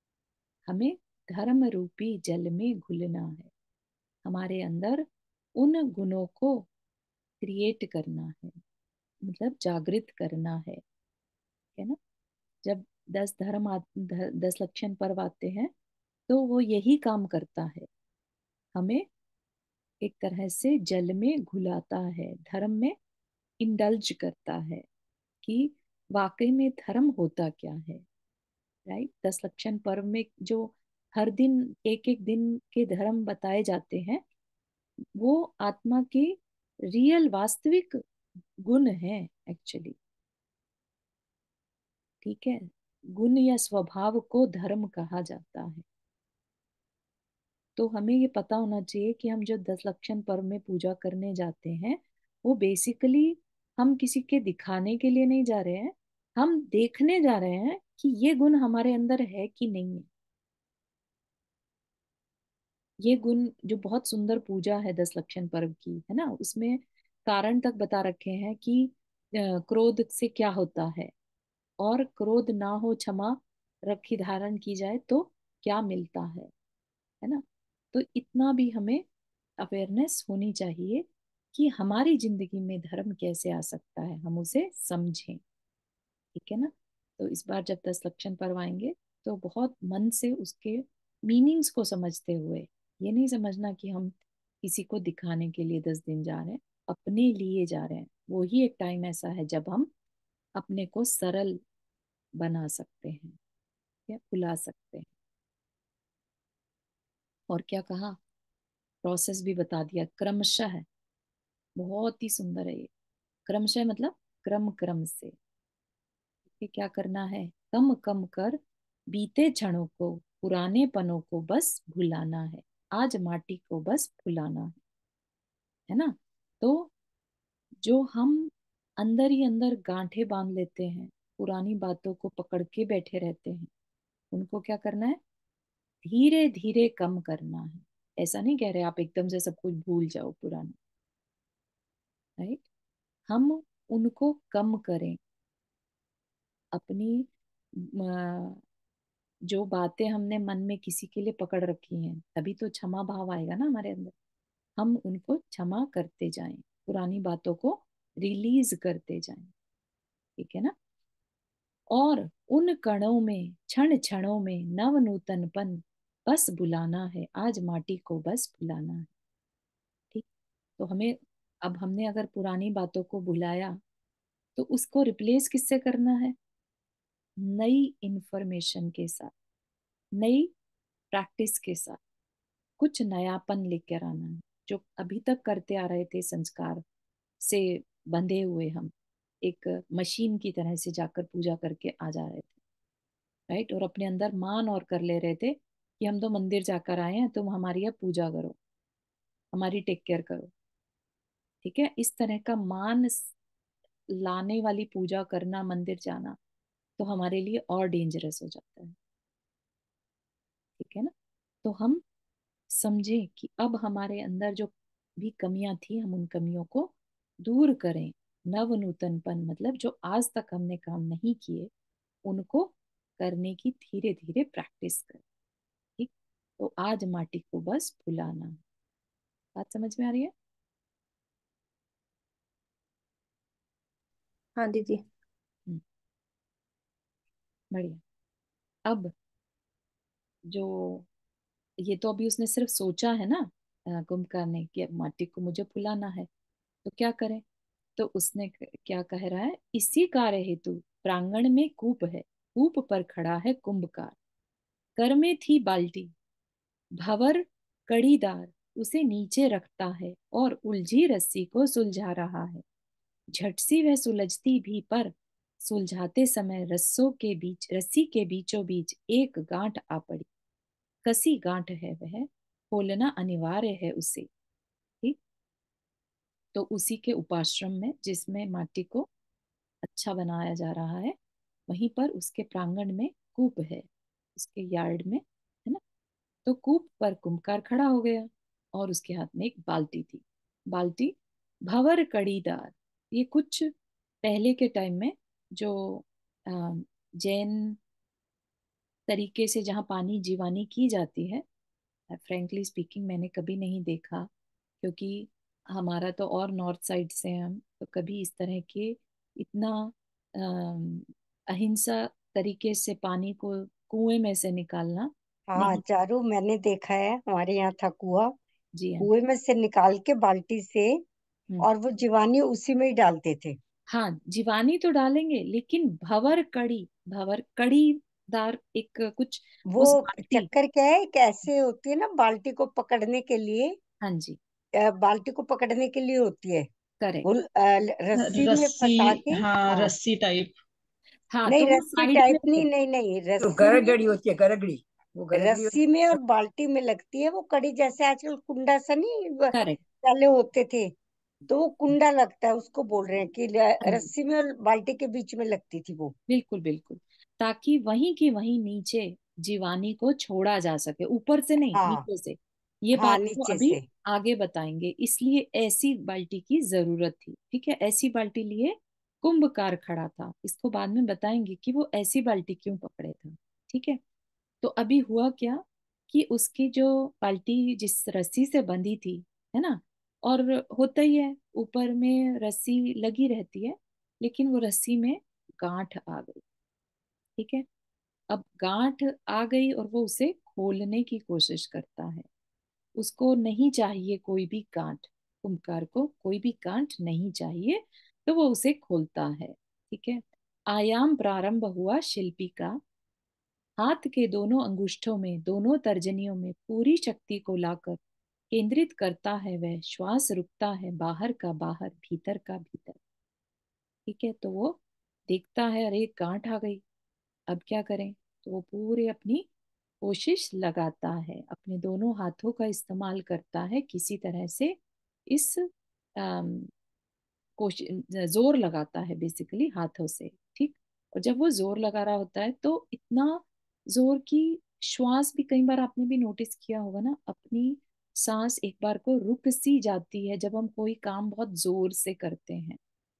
हमें धर्म रूपी जल में घुलना है। हमारे अंदर उन गुणों को क्रिएट करना है, मतलब जागृत करना है है ना। जब दस धर्म आ, ध, दस लक्षण पर्व आते हैं तो वो यही काम करता है, हमें एक तरह से जल में घुलाता है, धर्म में इंडल्ज करता है कि वाकई में धर्म होता क्या है, राइट। दस लक्षण पर्व में जो हर दिन एक एक दिन के धर्म बताए जाते हैं वो आत्मा के रियल वास्तविक गुण है एक्चुअली, ठीक है। गुण या स्वभाव को धर्म कहा जाता है। तो हमें ये पता होना चाहिए कि हम जो दस लक्षण पर्व में पूजा करने जाते हैं वो बेसिकली हम किसी के दिखाने के लिए नहीं जा रहे हैं, हम देखने जा रहे हैं कि ये गुण हमारे अंदर है कि नहीं है। ये गुण जो बहुत सुंदर पूजा है दस लक्षण पर्व की, है ना, उसमें कारण तक बता रखे हैं कि अ, क्रोध से क्या होता है, और क्रोध ना हो क्षमा रखी धारण की जाए तो क्या मिलता है है ना। तो इतना भी हमें अवेयरनेस होनी चाहिए कि हमारी जिंदगी में धर्म कैसे आ सकता है, हम उसे समझें, ठीक है ना। तो इस बार जब दस लक्षण पर्व आएंगे तो बहुत मन से उसके मीनिंग्स को समझते हुए, ये नहीं समझना कि हम किसी को दिखाने के लिए दस दिन जा रहे हैं, अपने लिए जा रहे हैं। वो ही एक टाइम ऐसा है जब हम अपने को सरल बना सकते हैं या भुला सकते हैं। और क्या कहा, प्रोसेस भी बता दिया, क्रमशः है, बहुत ही सुंदर है ये। क्रमशः मतलब क्रम क्रम से, ये क्या करना है, कम कम कर बीते क्षणों को, पुराने पनों को बस भुलाना है, आज माटी को बस फुलाना है है ना। तो जो हम अंदर ही अंदर गांठें बांध लेते हैं, पुरानी बातों को पकड़ के बैठे रहते हैं, उनको क्या करना है, धीरे धीरे कम करना है। ऐसा नहीं कह रहे आप एकदम से सब कुछ भूल जाओ पुराना, राइट। हम उनको कम करें, अपनी अ, जो बातें हमने मन में किसी के लिए पकड़ रखी हैं, तभी तो क्षमा भाव आएगा ना हमारे अंदर। हम उनको क्षमा करते जाएं, पुरानी बातों को रिलीज करते जाएं, ठीक है ना। और उन कणों में, क्षण क्षणों में नव नूतनपन बस बुलाना है, आज माटी को बस बुलाना है, ठीक। तो हमें, अब हमने अगर पुरानी बातों को भुलाया तो उसको रिप्लेस किससे करना है, नई इंफॉर्मेशन के साथ, नई प्रैक्टिस के साथ, कुछ नयापन लेकर आना है। जो अभी तक करते आ रहे थे संस्कार से बंधे हुए, हम एक मशीन की तरह से जाकर पूजा करके आ जा रहे थे, राइट। और अपने अंदर मान और कर ले रहे थे कि हम तो मंदिर जाकर आए हैं, तुम हमारी अब पूजा करो, हमारी टेक केयर करो, ठीक है, इस तरह का मान लाने वाली पूजा करना, मंदिर जाना, तो हमारे लिए और डेंजरस हो जाता है। ठीक है ना। तो हम समझें कि अब हमारे अंदर जो भी कमियां थी, हम उन कमियों को दूर करें। नव नूतनपन मतलब जो आज तक हमने काम नहीं किए उनको करने की धीरे धीरे प्रैक्टिस करें। ठीक। तो आज माटी को बस भुलाना है। बात समझ में आ रही है? हाँ दीदी। हम्म, बढ़िया। अब जो ये तो अभी उसने सिर्फ सोचा है ना, अ, कुंभकार ने, कि अब माटी को मुझे फुलाना है, तो क्या करें। तो उसने क- क्या कह रहा है, इसी कार्य हेतु प्रांगण में कूप है, कूप पर खड़ा है कुंभकार, कर में थी बाल्टी, भंवर कड़ीदार उसे नीचे रखता है और उलझी रस्सी को सुलझा रहा है। झट सी वह सुलझती भी, पर सुलझाते समय रस्सों के बीच, रस्सी के बीचों बीच एक गांठ आ पड़ी। कसी गांठ है वह, खोलना अनिवार्य है उसे। ठीक। तो उसी के उपाश्रम में, जिसमें माटी को अच्छा बनाया जा रहा है, वहीं पर उसके प्रांगण में कूप है, उसके यार्ड में, है ना। तो कूप पर कुंभकार खड़ा हो गया और उसके हाथ में एक बाल्टी थी। बाल्टी भंवर कड़ीदार, ये कुछ पहले के टाइम में जो अ, जैन तरीके से जहाँ पानी जीवानी की जाती है, फ्रेंकली स्पीकिंग मैंने कभी नहीं देखा, क्योंकि हमारा तो और नॉर्थ साइड से हैं हम, तो कभी इस तरह के इतना अम, अहिंसा तरीके से पानी को कुएं में से निकालना हाँ नहीं। चारू, मैंने देखा है, हमारे यहाँ था कुआं। जी हाँ। कुएं में से निकाल के बाल्टी से, हम्म। और वो जीवानी उसी में ही डालते थे। हाँ, जीवानी तो डालेंगे, लेकिन भंवर कड़ी, भंवर कड़ीदार एक कुछ वो उस बाल्टी। चक्कर क्या है, एक ऐसे होती है ना, बाल्टी को पकड़ने के लिए, हाँ जी। अ, बाल्टी को पकड़ने के लिए होती है। करेक्ट। वो अ, रस्सी में रस्सी, फंसा के। हाँ हाँ, रस्सी टाइप। हाँ, नहीं तो वो रस्सी साइड में टाइप नहीं, से। नहीं नहीं, जो रस्सी में। गरगड़ी होती है, गरगड़ी, वो गरगड़ी रस्सी होती में है। और बाल्टी में लगती है वो कड़ी, जैसे आजकल कुंडा सा नहीं व- करेक्ट। पहले होते थे, तो वो कुंडा लगता है, उसको बोल रहे हैं कि ल- हाँ जी, रस्सी में और बाल्टी के बीच में लगती थी वो। बिल्कुल बिल्कुल। ताकि वहीं की वहीं नीचे जीवानी को छोड़ा जा सके, ऊपर से नहीं, हाँ नीचे से। ये हाँ, बात तो नीचे अभी से। आगे बताएंगे, इसलिए ऐसी बाल्टी की जरूरत थी। ठीक है, ऐसी बाल्टी लिए कुंभकार खड़ा था, इसको बाद में बताएंगे कि वो ऐसी बाल्टी क्यों पकड़े था। ठीक है। तो अभी हुआ क्या कि उसकी जो बाल्टी जिस रस्सी से बंधी थी, है ना, और होता ही है ऊपर में रस्सी लगी रहती है, लेकिन वो रस्सी में गांठ आ गई। ठीक है। अब गांठ आ गई और वो उसे खोलने की कोशिश करता है। उसको नहीं चाहिए कोई भी गांठ, कुंभकार को कोई भी गांठ नहीं चाहिए, तो वो उसे खोलता है। ठीक है। आयाम प्रारंभ हुआ शिल्पी का, हाथ के दोनों अंगुष्ठों में, दोनों तर्जनियों में पूरी शक्ति को लाकर केंद्रित करता है वह, श्वास रुकता है, बाहर का बाहर, भीतर का भीतर। ठीक है। तो वो देखता है, अरे गांठ आ गई, अब क्या करें। तो वो पूरे अपनी कोशिश लगाता है, अपने दोनों हाथों का इस्तेमाल करता है किसी तरह से, इस अम, कोशिश जोर लगाता है बेसिकली हाथों से। ठीक। और जब वो जोर लगा रहा होता है तो इतना जोर की श्वास भी, कई बार आपने भी नोटिस किया होगा ना, अपनी सांस एक बार को रुक सी जाती है जब हम कोई काम बहुत जोर से करते हैं।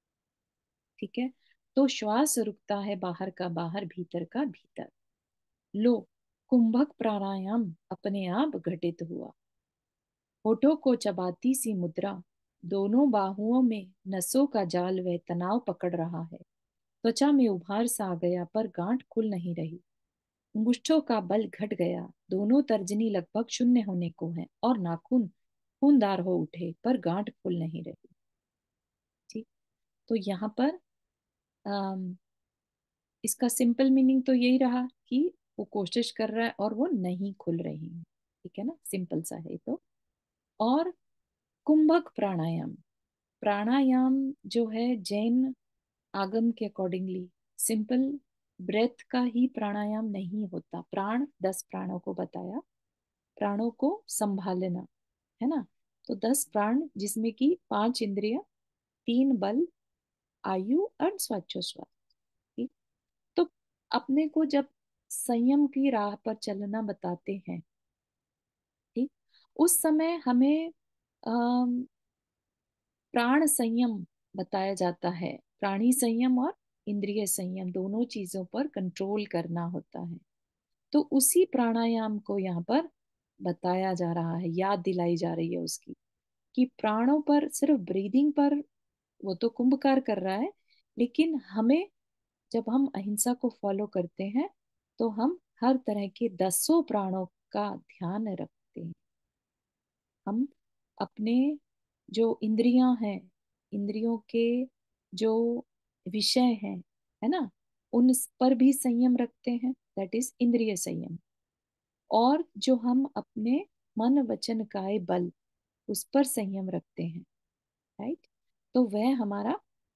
ठीक है। तो श्वास रुकता है, बाहर का बाहर, भीतर का भीतर। लो, कुंभक प्राणायाम अपने आप घटित हुआ। होठों को चबाती सी मुद्रा, दोनों बाहुओं में नसों का जाल वह तनाव पकड़ रहा है। त्वचा में उभार सा आ गया पर गांठ खुल नहीं रही। अंगुष्ठों का बल घट गया, दोनों तर्जनी लगभग शून्य होने को है और नाखून खूनदार हो उठे पर गांठ खुल नहीं रही। ठीक। तो यहाँ पर अम, इसका सिंपल मीनिंग तो यही रहा कि वो कोशिश कर रहा है और वो नहीं खुल रही है। ठीक है ना, सिंपल सा है तो। और कुंभक प्राणायाम, प्राणायाम जो है जैन आगम के अकॉर्डिंगली सिंपल ब्रेथ का ही प्राणायाम नहीं होता। प्राण, दस प्राणों को बताया, प्राणों को संभालना, है ना। तो दस प्राण, जिसमें कि पांच इंद्रिया, तीन बल, आयु और श्वासोच्छ्वास। ठीक। तो अपने को जब संयम की राह पर चलना बताते हैं, ठीक, उस समय हमें अम, प्राण संयम बताया जाता है। प्राणी संयम और इंद्रिय संयम दोनों चीजों पर कंट्रोल करना होता है। तो उसी प्राणायाम को यहाँ पर बताया जा रहा है, याद दिलाई जा रही है उसकी, कि प्राणों पर, सिर्फ ब्रीदिंग पर वो तो कुंभकार कर रहा है, लेकिन हमें, जब हम अहिंसा को फॉलो करते हैं तो हम हर तरह के दसों प्राणों का ध्यान रखते हैं। हम अपने जो इंद्रियां हैं, इंद्रियों के जो विषय हैं, है ना, उन पर भी संयम रखते हैं, दैट इज इंद्रिय संयम। और जो हम अपने मन वचन काय बल, उस पर संयम रखते हैं, राइट। तो वह हमारा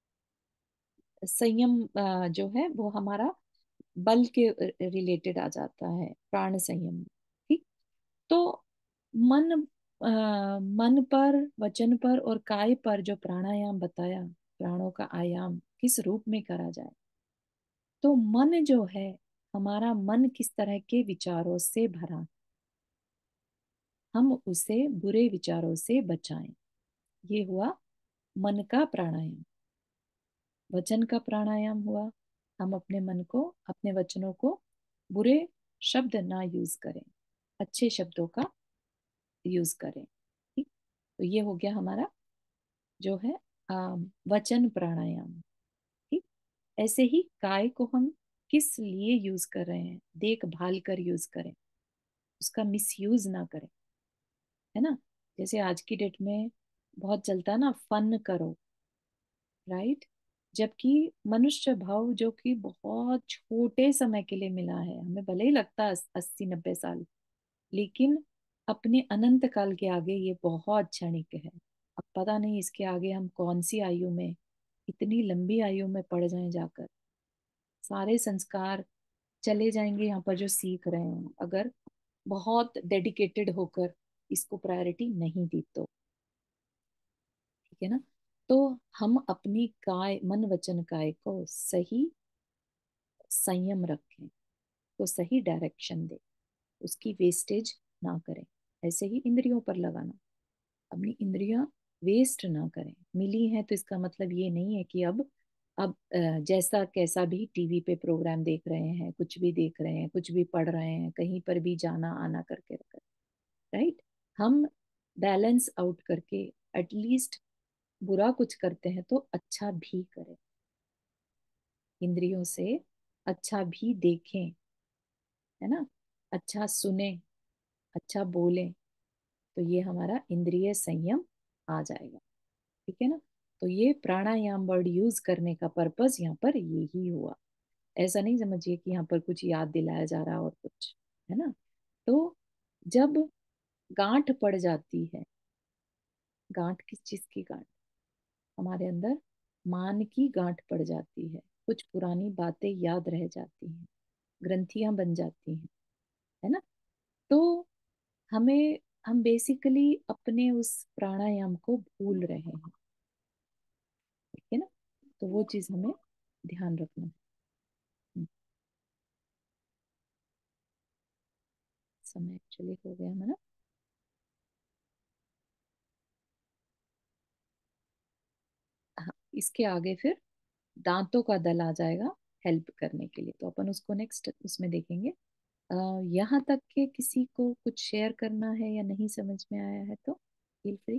संयम अ, जो है वो हमारा बल के रिलेटेड आ जाता है, प्राण संयम। ठीक। तो मन अ, मन पर, वचन पर और काय पर जो प्राणायाम बताया, प्राणों का आयाम किस रूप में करा जाए। तो मन जो है, हमारा मन किस तरह के विचारों से भरा, हम उसे बुरे विचारों से बचाएं। ये हुआ मन का प्राणायाम। वचन का प्राणायाम हुआ, हम अपने मन को, अपने वचनों को बुरे शब्द ना यूज करें, अच्छे शब्दों का यूज करें। ठीक। तो ये हो गया हमारा जो है आ, वचन प्राणायाम। ठीक। ऐसे ही काय को हम किस लिए यूज कर रहे हैं, देखभाल कर यूज करें, उसका मिसयूज ना करें, है ना। जैसे आज की डेट में बहुत चलता है ना, फन करो, राइट। जबकि मनुष्य भाव जो कि बहुत छोटे समय के लिए मिला है, हमें भले ही लगता है अस्सी नब्बे साल, लेकिन अपने अनंत काल के आगे ये बहुत क्षणिक है। अब पता नहीं इसके आगे हम कौन सी आयु में, इतनी लंबी आयु में पड़ जाएं जाकर, सारे संस्कार चले जाएंगे यहाँ पर जो सीख रहे हैं, अगर बहुत डेडिकेटेड होकर इसको प्रायोरिटी नहीं दी तो। ठीक है ना। तो हम अपनी काय, मन वचन काय को सही संयम रखें, तो सही डायरेक्शन दे, उसकी वेस्टेज ना करें। ऐसे ही इंद्रियों पर लगाना, अपनी इंद्रियां वेस्ट ना करें। मिली है तो इसका मतलब ये नहीं है कि अब अब अ, जैसा कैसा भी टीवी पे प्रोग्राम देख रहे हैं, कुछ भी देख रहे हैं, कुछ भी पढ़ रहे हैं, कहीं पर भी जाना आना करके रख, राइट। हम बैलेंस आउट करके एटलीस्ट बुरा कुछ करते हैं तो अच्छा भी करें, इंद्रियों से अच्छा भी देखें, है ना, अच्छा सुने, अच्छा बोले, तो ये हमारा इंद्रिय संयम आ जाएगा। ठीक है ना। तो ये प्राणायाम वर्ड यूज करने का पर्पस यहाँ पर यही हुआ। ऐसा नहीं समझिए कि यहाँ पर कुछ याद दिलाया जा रहा और कुछ, है ना। तो जब गांठ पड़ जाती है, गांठ किस चीज की गांठ, हमारे अंदर मान की गांठ पड़ जाती है, कुछ पुरानी बातें याद रह जाती हैं, ग्रंथियां बन जाती हैं, है ना। तो हमें, हम बेसिकली अपने उस प्राणायाम को भूल रहे हैं। ठीक है ना। तो वो चीज हमें ध्यान रखना है। हम्म, समय एक्चुअली हो गया हमारा। हाँ, इसके आगे फिर दांतों का दल आ जाएगा हेल्प करने के लिए, तो अपन उसको नेक्स्ट उसमें देखेंगे। आ, यहाँ तक के किसी को कुछ शेयर करना है या नहीं समझ में आया है तो फील फ्री।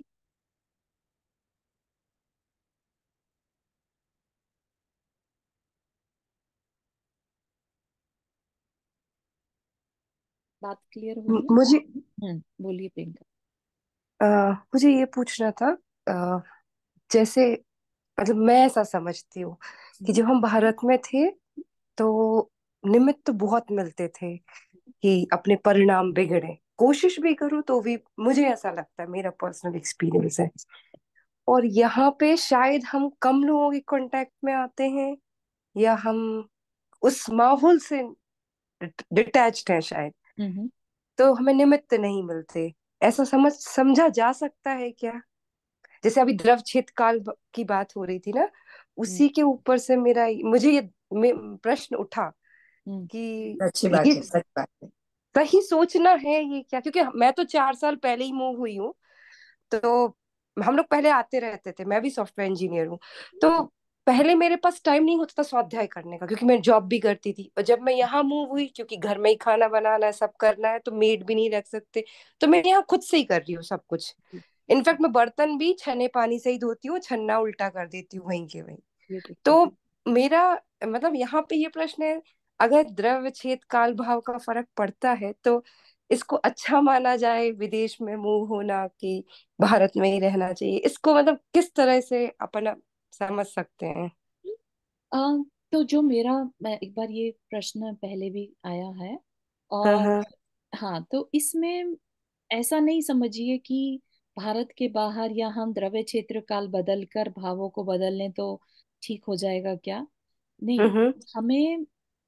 बात क्लियर हो म- रही मुझे है। हम्म, बोलिए प्रियंका। अ, मुझे ये पूछना था। अ, जैसे मतलब मैं ऐसा समझती हूँ कि हम्म, जब हम भारत में थे तो निमित्त बहुत मिलते थे कि अपने परिणाम बिगड़े, कोशिश भी करूँ तो भी, मुझे ऐसा लगता है, मेरा पर्सनल एक्सपीरियंस है। और यहाँ पे शायद हम कम लोगों के कांटेक्ट में आते हैं, या हम उस माहौल से डिटैच्ड हैं शायद, हम्म, तो हमें निमित्त नहीं मिलते। ऐसा समझ समझा जा सकता है क्या? जैसे अभी द्रव क्षेत्र काल ब- की बात हो रही थी ना, हम्म उसी के ऊपर से मेरा मुझे ये मे- प्रश्न उठा हम्म कि अच्छी बात ये है, सच बात है। सही सोचना है ये क्या? क्योंकि मैं तो चार साल पहले ही मूव हुई हूँ, तो हम लोग पहले आते रहते थे, मैं भी सॉफ्टवेयर इंजीनियर हूँ। तो पहले मेरे पास टाइम नहीं होता था स्वाध्याय करने का, क्योंकि मैं जॉब भी करती थी। और जब मैं यहाँ मूव हुई, क्योंकि घर में ही खाना बनाना है, सब करना है, तो मेड भी नहीं रख सकते, तो मैं यहाँ खुद से ही कर रही हूँ सब कुछ। इनफैक्ट मैं बर्तन भी छन्ने पानी से ही धोती हूँ, छन्ना उल्टा कर देती हूँ वहीं के वहीं। ब्यूटीफुल। तो मेरा मतलब यहाँ पे ये प्रश्न है, अगर द्रव्य छेद काल भाव का फर्क पड़ता है, तो इसको अच्छा माना जाए विदेश में मूव होना, कि भारत में ही रहना चाहिए? इसको मतलब किस तरह से अपन समझ सकते हैं? आ, तो जो मेरा, मैं एक बार ये प्रश्न पहले भी आया है, हाँ और हाँ हाँ, तो इसमें ऐसा नहीं समझिए कि भारत के बाहर या हम द्रव्य क्षेत्र काल बदल कर भावों को बदल लें तो ठीक हो जाएगा क्या? नहीं। हम्म हमें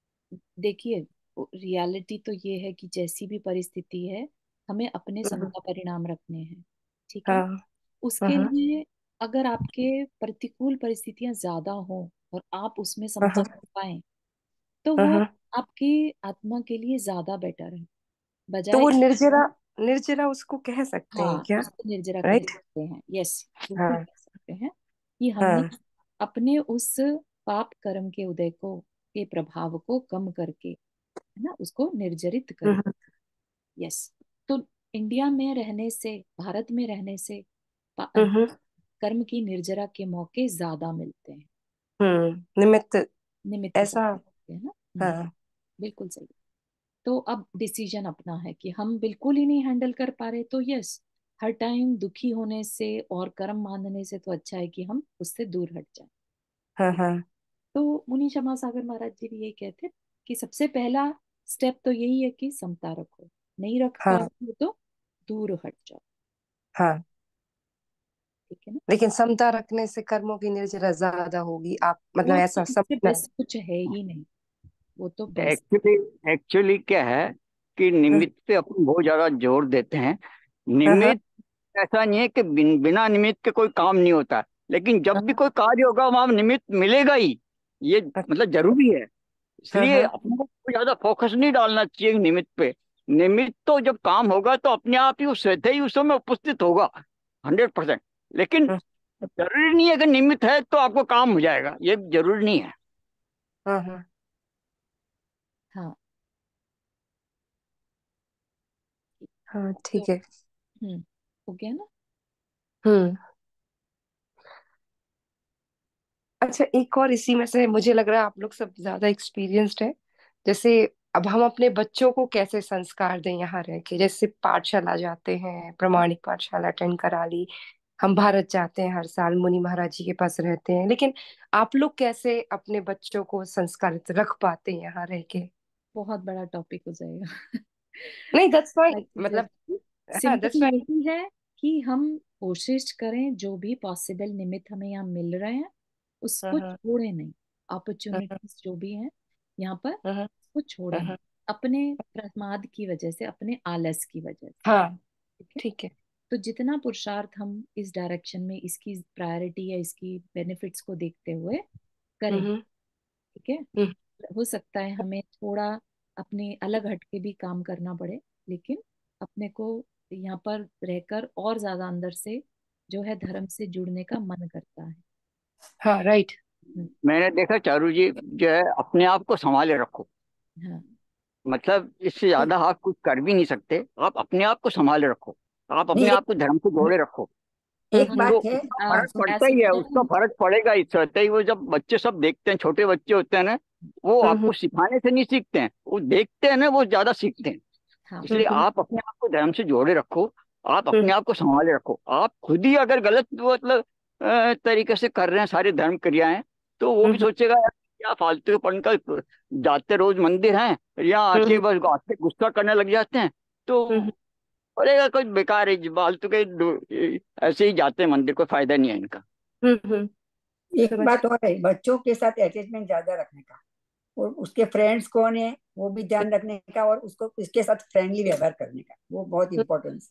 देखिए, रियलिटी तो ये है कि जैसी भी परिस्थिति है, हमें अपने हम्म, समता परिणाम रखने हैं। ठीक है। हाँ उसके हाँ लिए अगर आपके प्रतिकूल परिस्थितियां ज्यादा हो और आप उसमें हाँ समता हाँ कर पाए, तो हाँ वो हाँ। आपकी आत्मा के लिए ज्यादा बेटर है, तो बजाय। वो निर्जरा, निर्जरा उसको कह सकते हैं हाँ, क्या? उसको निर्जरा कह राइट। सकते हैं, यस, बिल्कुल हाँ कह सकते हैं कि हमने हाँ अपने उस पाप कर्म के उदय को, के प्रभाव को कम करके, है ना, उसको निर्जरित कर। हम्म यस। तो इंडिया में रहने से, भारत में रहने से पा- अ, हम्म कर्म की निर्जरा के मौके ज्यादा मिलते हैं, हम्म निमित्त निमित्त ऐसा। ज्यादा मिलते हैं ना। हम्म, हाँ बिल्कुल सही। तो अब डिसीजन अपना है कि हम बिल्कुल ही नहीं हैंडल कर पा रहे, तो यस, हर टाइम दुखी होने से और कर्म बांधने से तो अच्छा है कि हम उससे दूर हट जाएं। हाँ हाँ तो मुनि क्षमा सागर महाराज जी भी यही कहते हैं कि सबसे पहला स्टेप तो यही है कि समता रखो, नहीं रख पा हाँ रहे हो तो दूर हट जाओ। हाँ। ठीक है ना। लेकिन समता रखने से कर्मों की निर्जरा ज्यादा होगी, आप मतलब वो तो ऐसा इससे समझना है? बेस्ट कुछ है ही नहीं, वो तो बेस्ट। एक्चुअली एक्चुअली क्या है कि हाँ निमित्त पे अपन बहुत ज्यादा जोर देते हैं। हाँ हाँ निमित्त ऐसा नहीं है कि बिन, बिना निमित्त के कोई काम नहीं होता, लेकिन जब भी हाँ कोई कार्य होगा वहां निमित्त मिलेगा ही, ये मतलब जरूरी है। हाँ इसलिए हाँ अपने को कोई ज्यादा फोकस नहीं डालना चाहिए निमित्त पे। निमित्त तो जब काम होगा तो अपने आप ही वो स्वतः ही उस समय उपस्थित होगा, हंड्रेड परसेंट। लेकिन हाँ जरूरी नहीं है कि निमित्त है तो आपको काम हो जाएगा, ये जरूरी नहीं है। हाँ हाँ हाँ। हाँ, तो ठीक है। हम्म, हो गया ना। हम्म। अच्छा, एक और इसी में से मुझे लग रहा है आप लोग सब ज्यादा एक्सपीरियंस्ड है। जैसे अब हम अपने बच्चों को कैसे संस्कार दें यहाँ रह के? जैसे पाठशाला जाते हैं, प्रमाणिक पाठशाला अटेंड करा ली, हम भारत जाते हैं हर साल, मुनि महाराज जी के पास रहते हैं, लेकिन आप लोग कैसे अपने बच्चों को संस्कारित रख पाते हैं यहाँ रह के? बहुत बड़ा टॉपिक हो जाएगा। नहीं, दैट्स फाइन, बाकी मतलब जब हाँ सिंपल दैट्स फाइन। यही है कि हम कोशिश करें जो भी पॉसिबल निमित्त हमें यहाँ मिल रहे हैं हाँ उसको हाँ छोड़े नहीं। हाँ अपॉर्चुनिटीज जो भी हैं यहाँ पर, हाँ हाँ उसको छोड़े नहीं, हाँ अपने प्रमाद की वजह से, अपने आलस की वजह से। हाँ, ठीक है। ठीक है। तो जितना पुरुषार्थ हम इस डायरेक्शन में, इसकी प्रायोरिटी या इसकी बेनिफिट्स को देखते हुए करें, हम्म ठीक है, हम्म हो सकता है हमें थोड़ा अपने अलग हटके भी काम करना पड़े, लेकिन अपने को यहाँ पर रहकर और ज्यादा अंदर से जो है धर्म से जुड़ने का मन करता है। हाँ, राइट। हम्म, मैंने देखा चारू जी, जो है अपने आप को संभाले रखो। हाँ। मतलब इससे ज्यादा आप कुछ कर भी नहीं सकते, आप अपने आप को संभाले रखो, आप नहीं, अपने एक आप को धर्म से जोड़े रखो। एक हाँ, तो बात है। उसका हाँ, फर्क सुन। पड़ता ही है, उसका एज फर्क पड़ेगा ही स्वतः ही। वो जब बच्चे सब देखते हैं, छोटे बच्चे होते हैं ना, वो हम्म आपको सिखाने से नहीं सीखते हैं, वो देखते हैं ना, वो ज्यादा सीखते हैं। हाँ, इसलिए हम्म आप अपने आप को धर्म से जोड़े रखो, आप हम्म अपने आप को संभाले रखो। आप खुद ही अगर गलत मतलब अ, तरीके से कर रहे हैं सारी धर्म क्रियाएं, तो वो भी हम्म सोचेगा यार क्या फालतू के पढ़ कर जाते रोज मंदिर हैं, या आके हम्म बस आके गुस्सा करने लग जाते हैं, तो हम्म बोलेगा कुछ बेकार है फालतू के दो- ऐसे ही जाते हैं मंदिर, कोई फायदा नहीं है इनका। हम्म हम्म, एक समझ। बात और है, बच्चों के साथ अटैचमेंट ज्यादा रखने का, और उसके फ्रेंड्स कौन है वो भी ध्यान रखने का, और उसको उसके साथ फ्रेंडली व्यवहार करने का, वो बहुत इंपॉर्टेंस है।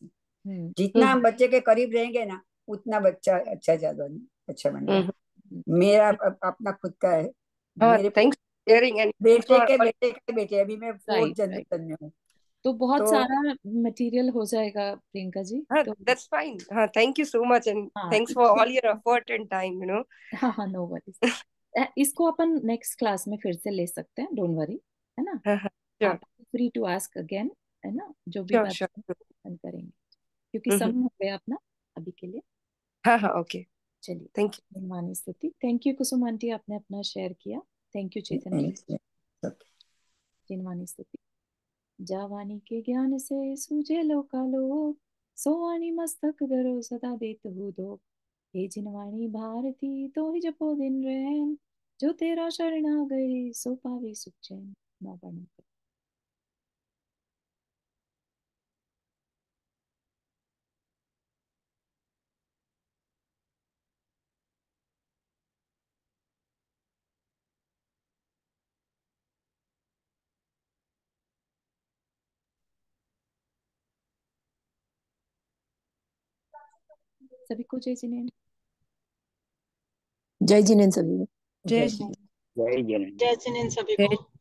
हम्म जितना हम्म हम बच्चे के करीब रहेंगे ना, उतना बच्चा अच्छा ज्यादा अच्छा बनेगा। हम्म हम्म, मेरा अप- अपना खुद का है। हाँ, मेरे thanks for sharing and thanks बेटे फॉर के ऑल। बेटे के बेटे, अभी मैं फोर्थ राइट राइट। जनरेशन में हूँ। तो बहुत तो सारा मटेरियल हो जाएगा प्रियंका जी। हाँ, तो दैट्स फाइन। हाँ, thank you so much and हाँ थैंक्स फॉर इसको, all your effort and time, you know. हाँ हाँ नो वरीज, इसको अपन नेक्स्ट क्लास में फिर से ले सकते हैं, डोंट वरी, है ना। हाँ हाँ, श्योर आप फ्री टू आस्क अगेन, है ना, जो भी श्योर बात श्योर। अपन करेंगे, क्योंकि हम्म, समय हो गया अपना अभी के लिए। हाँ हाँ, ओके, चलिए, थैंक यू। मनमानी स्तुति। थैंक यू कुसुम आंटी, आपने अपना शेयर किया। थैंक यू चेतन जी। जिनवानी स्तुति। जावानी के ज्ञान से सूझे लोकालो, सोवानी मस्तक धरो सदा देत हूँ दो। हे जिनवानी भारती तो ही जपो दिन रैन, जो तेरा शरण आ गए सो पावे सुख चैन। नौ बार। सभी को जय जिनेन्द्र। जय जिनेन्द्र सभी को। जय जय जय जय जिनेन्द्र सभी जय को।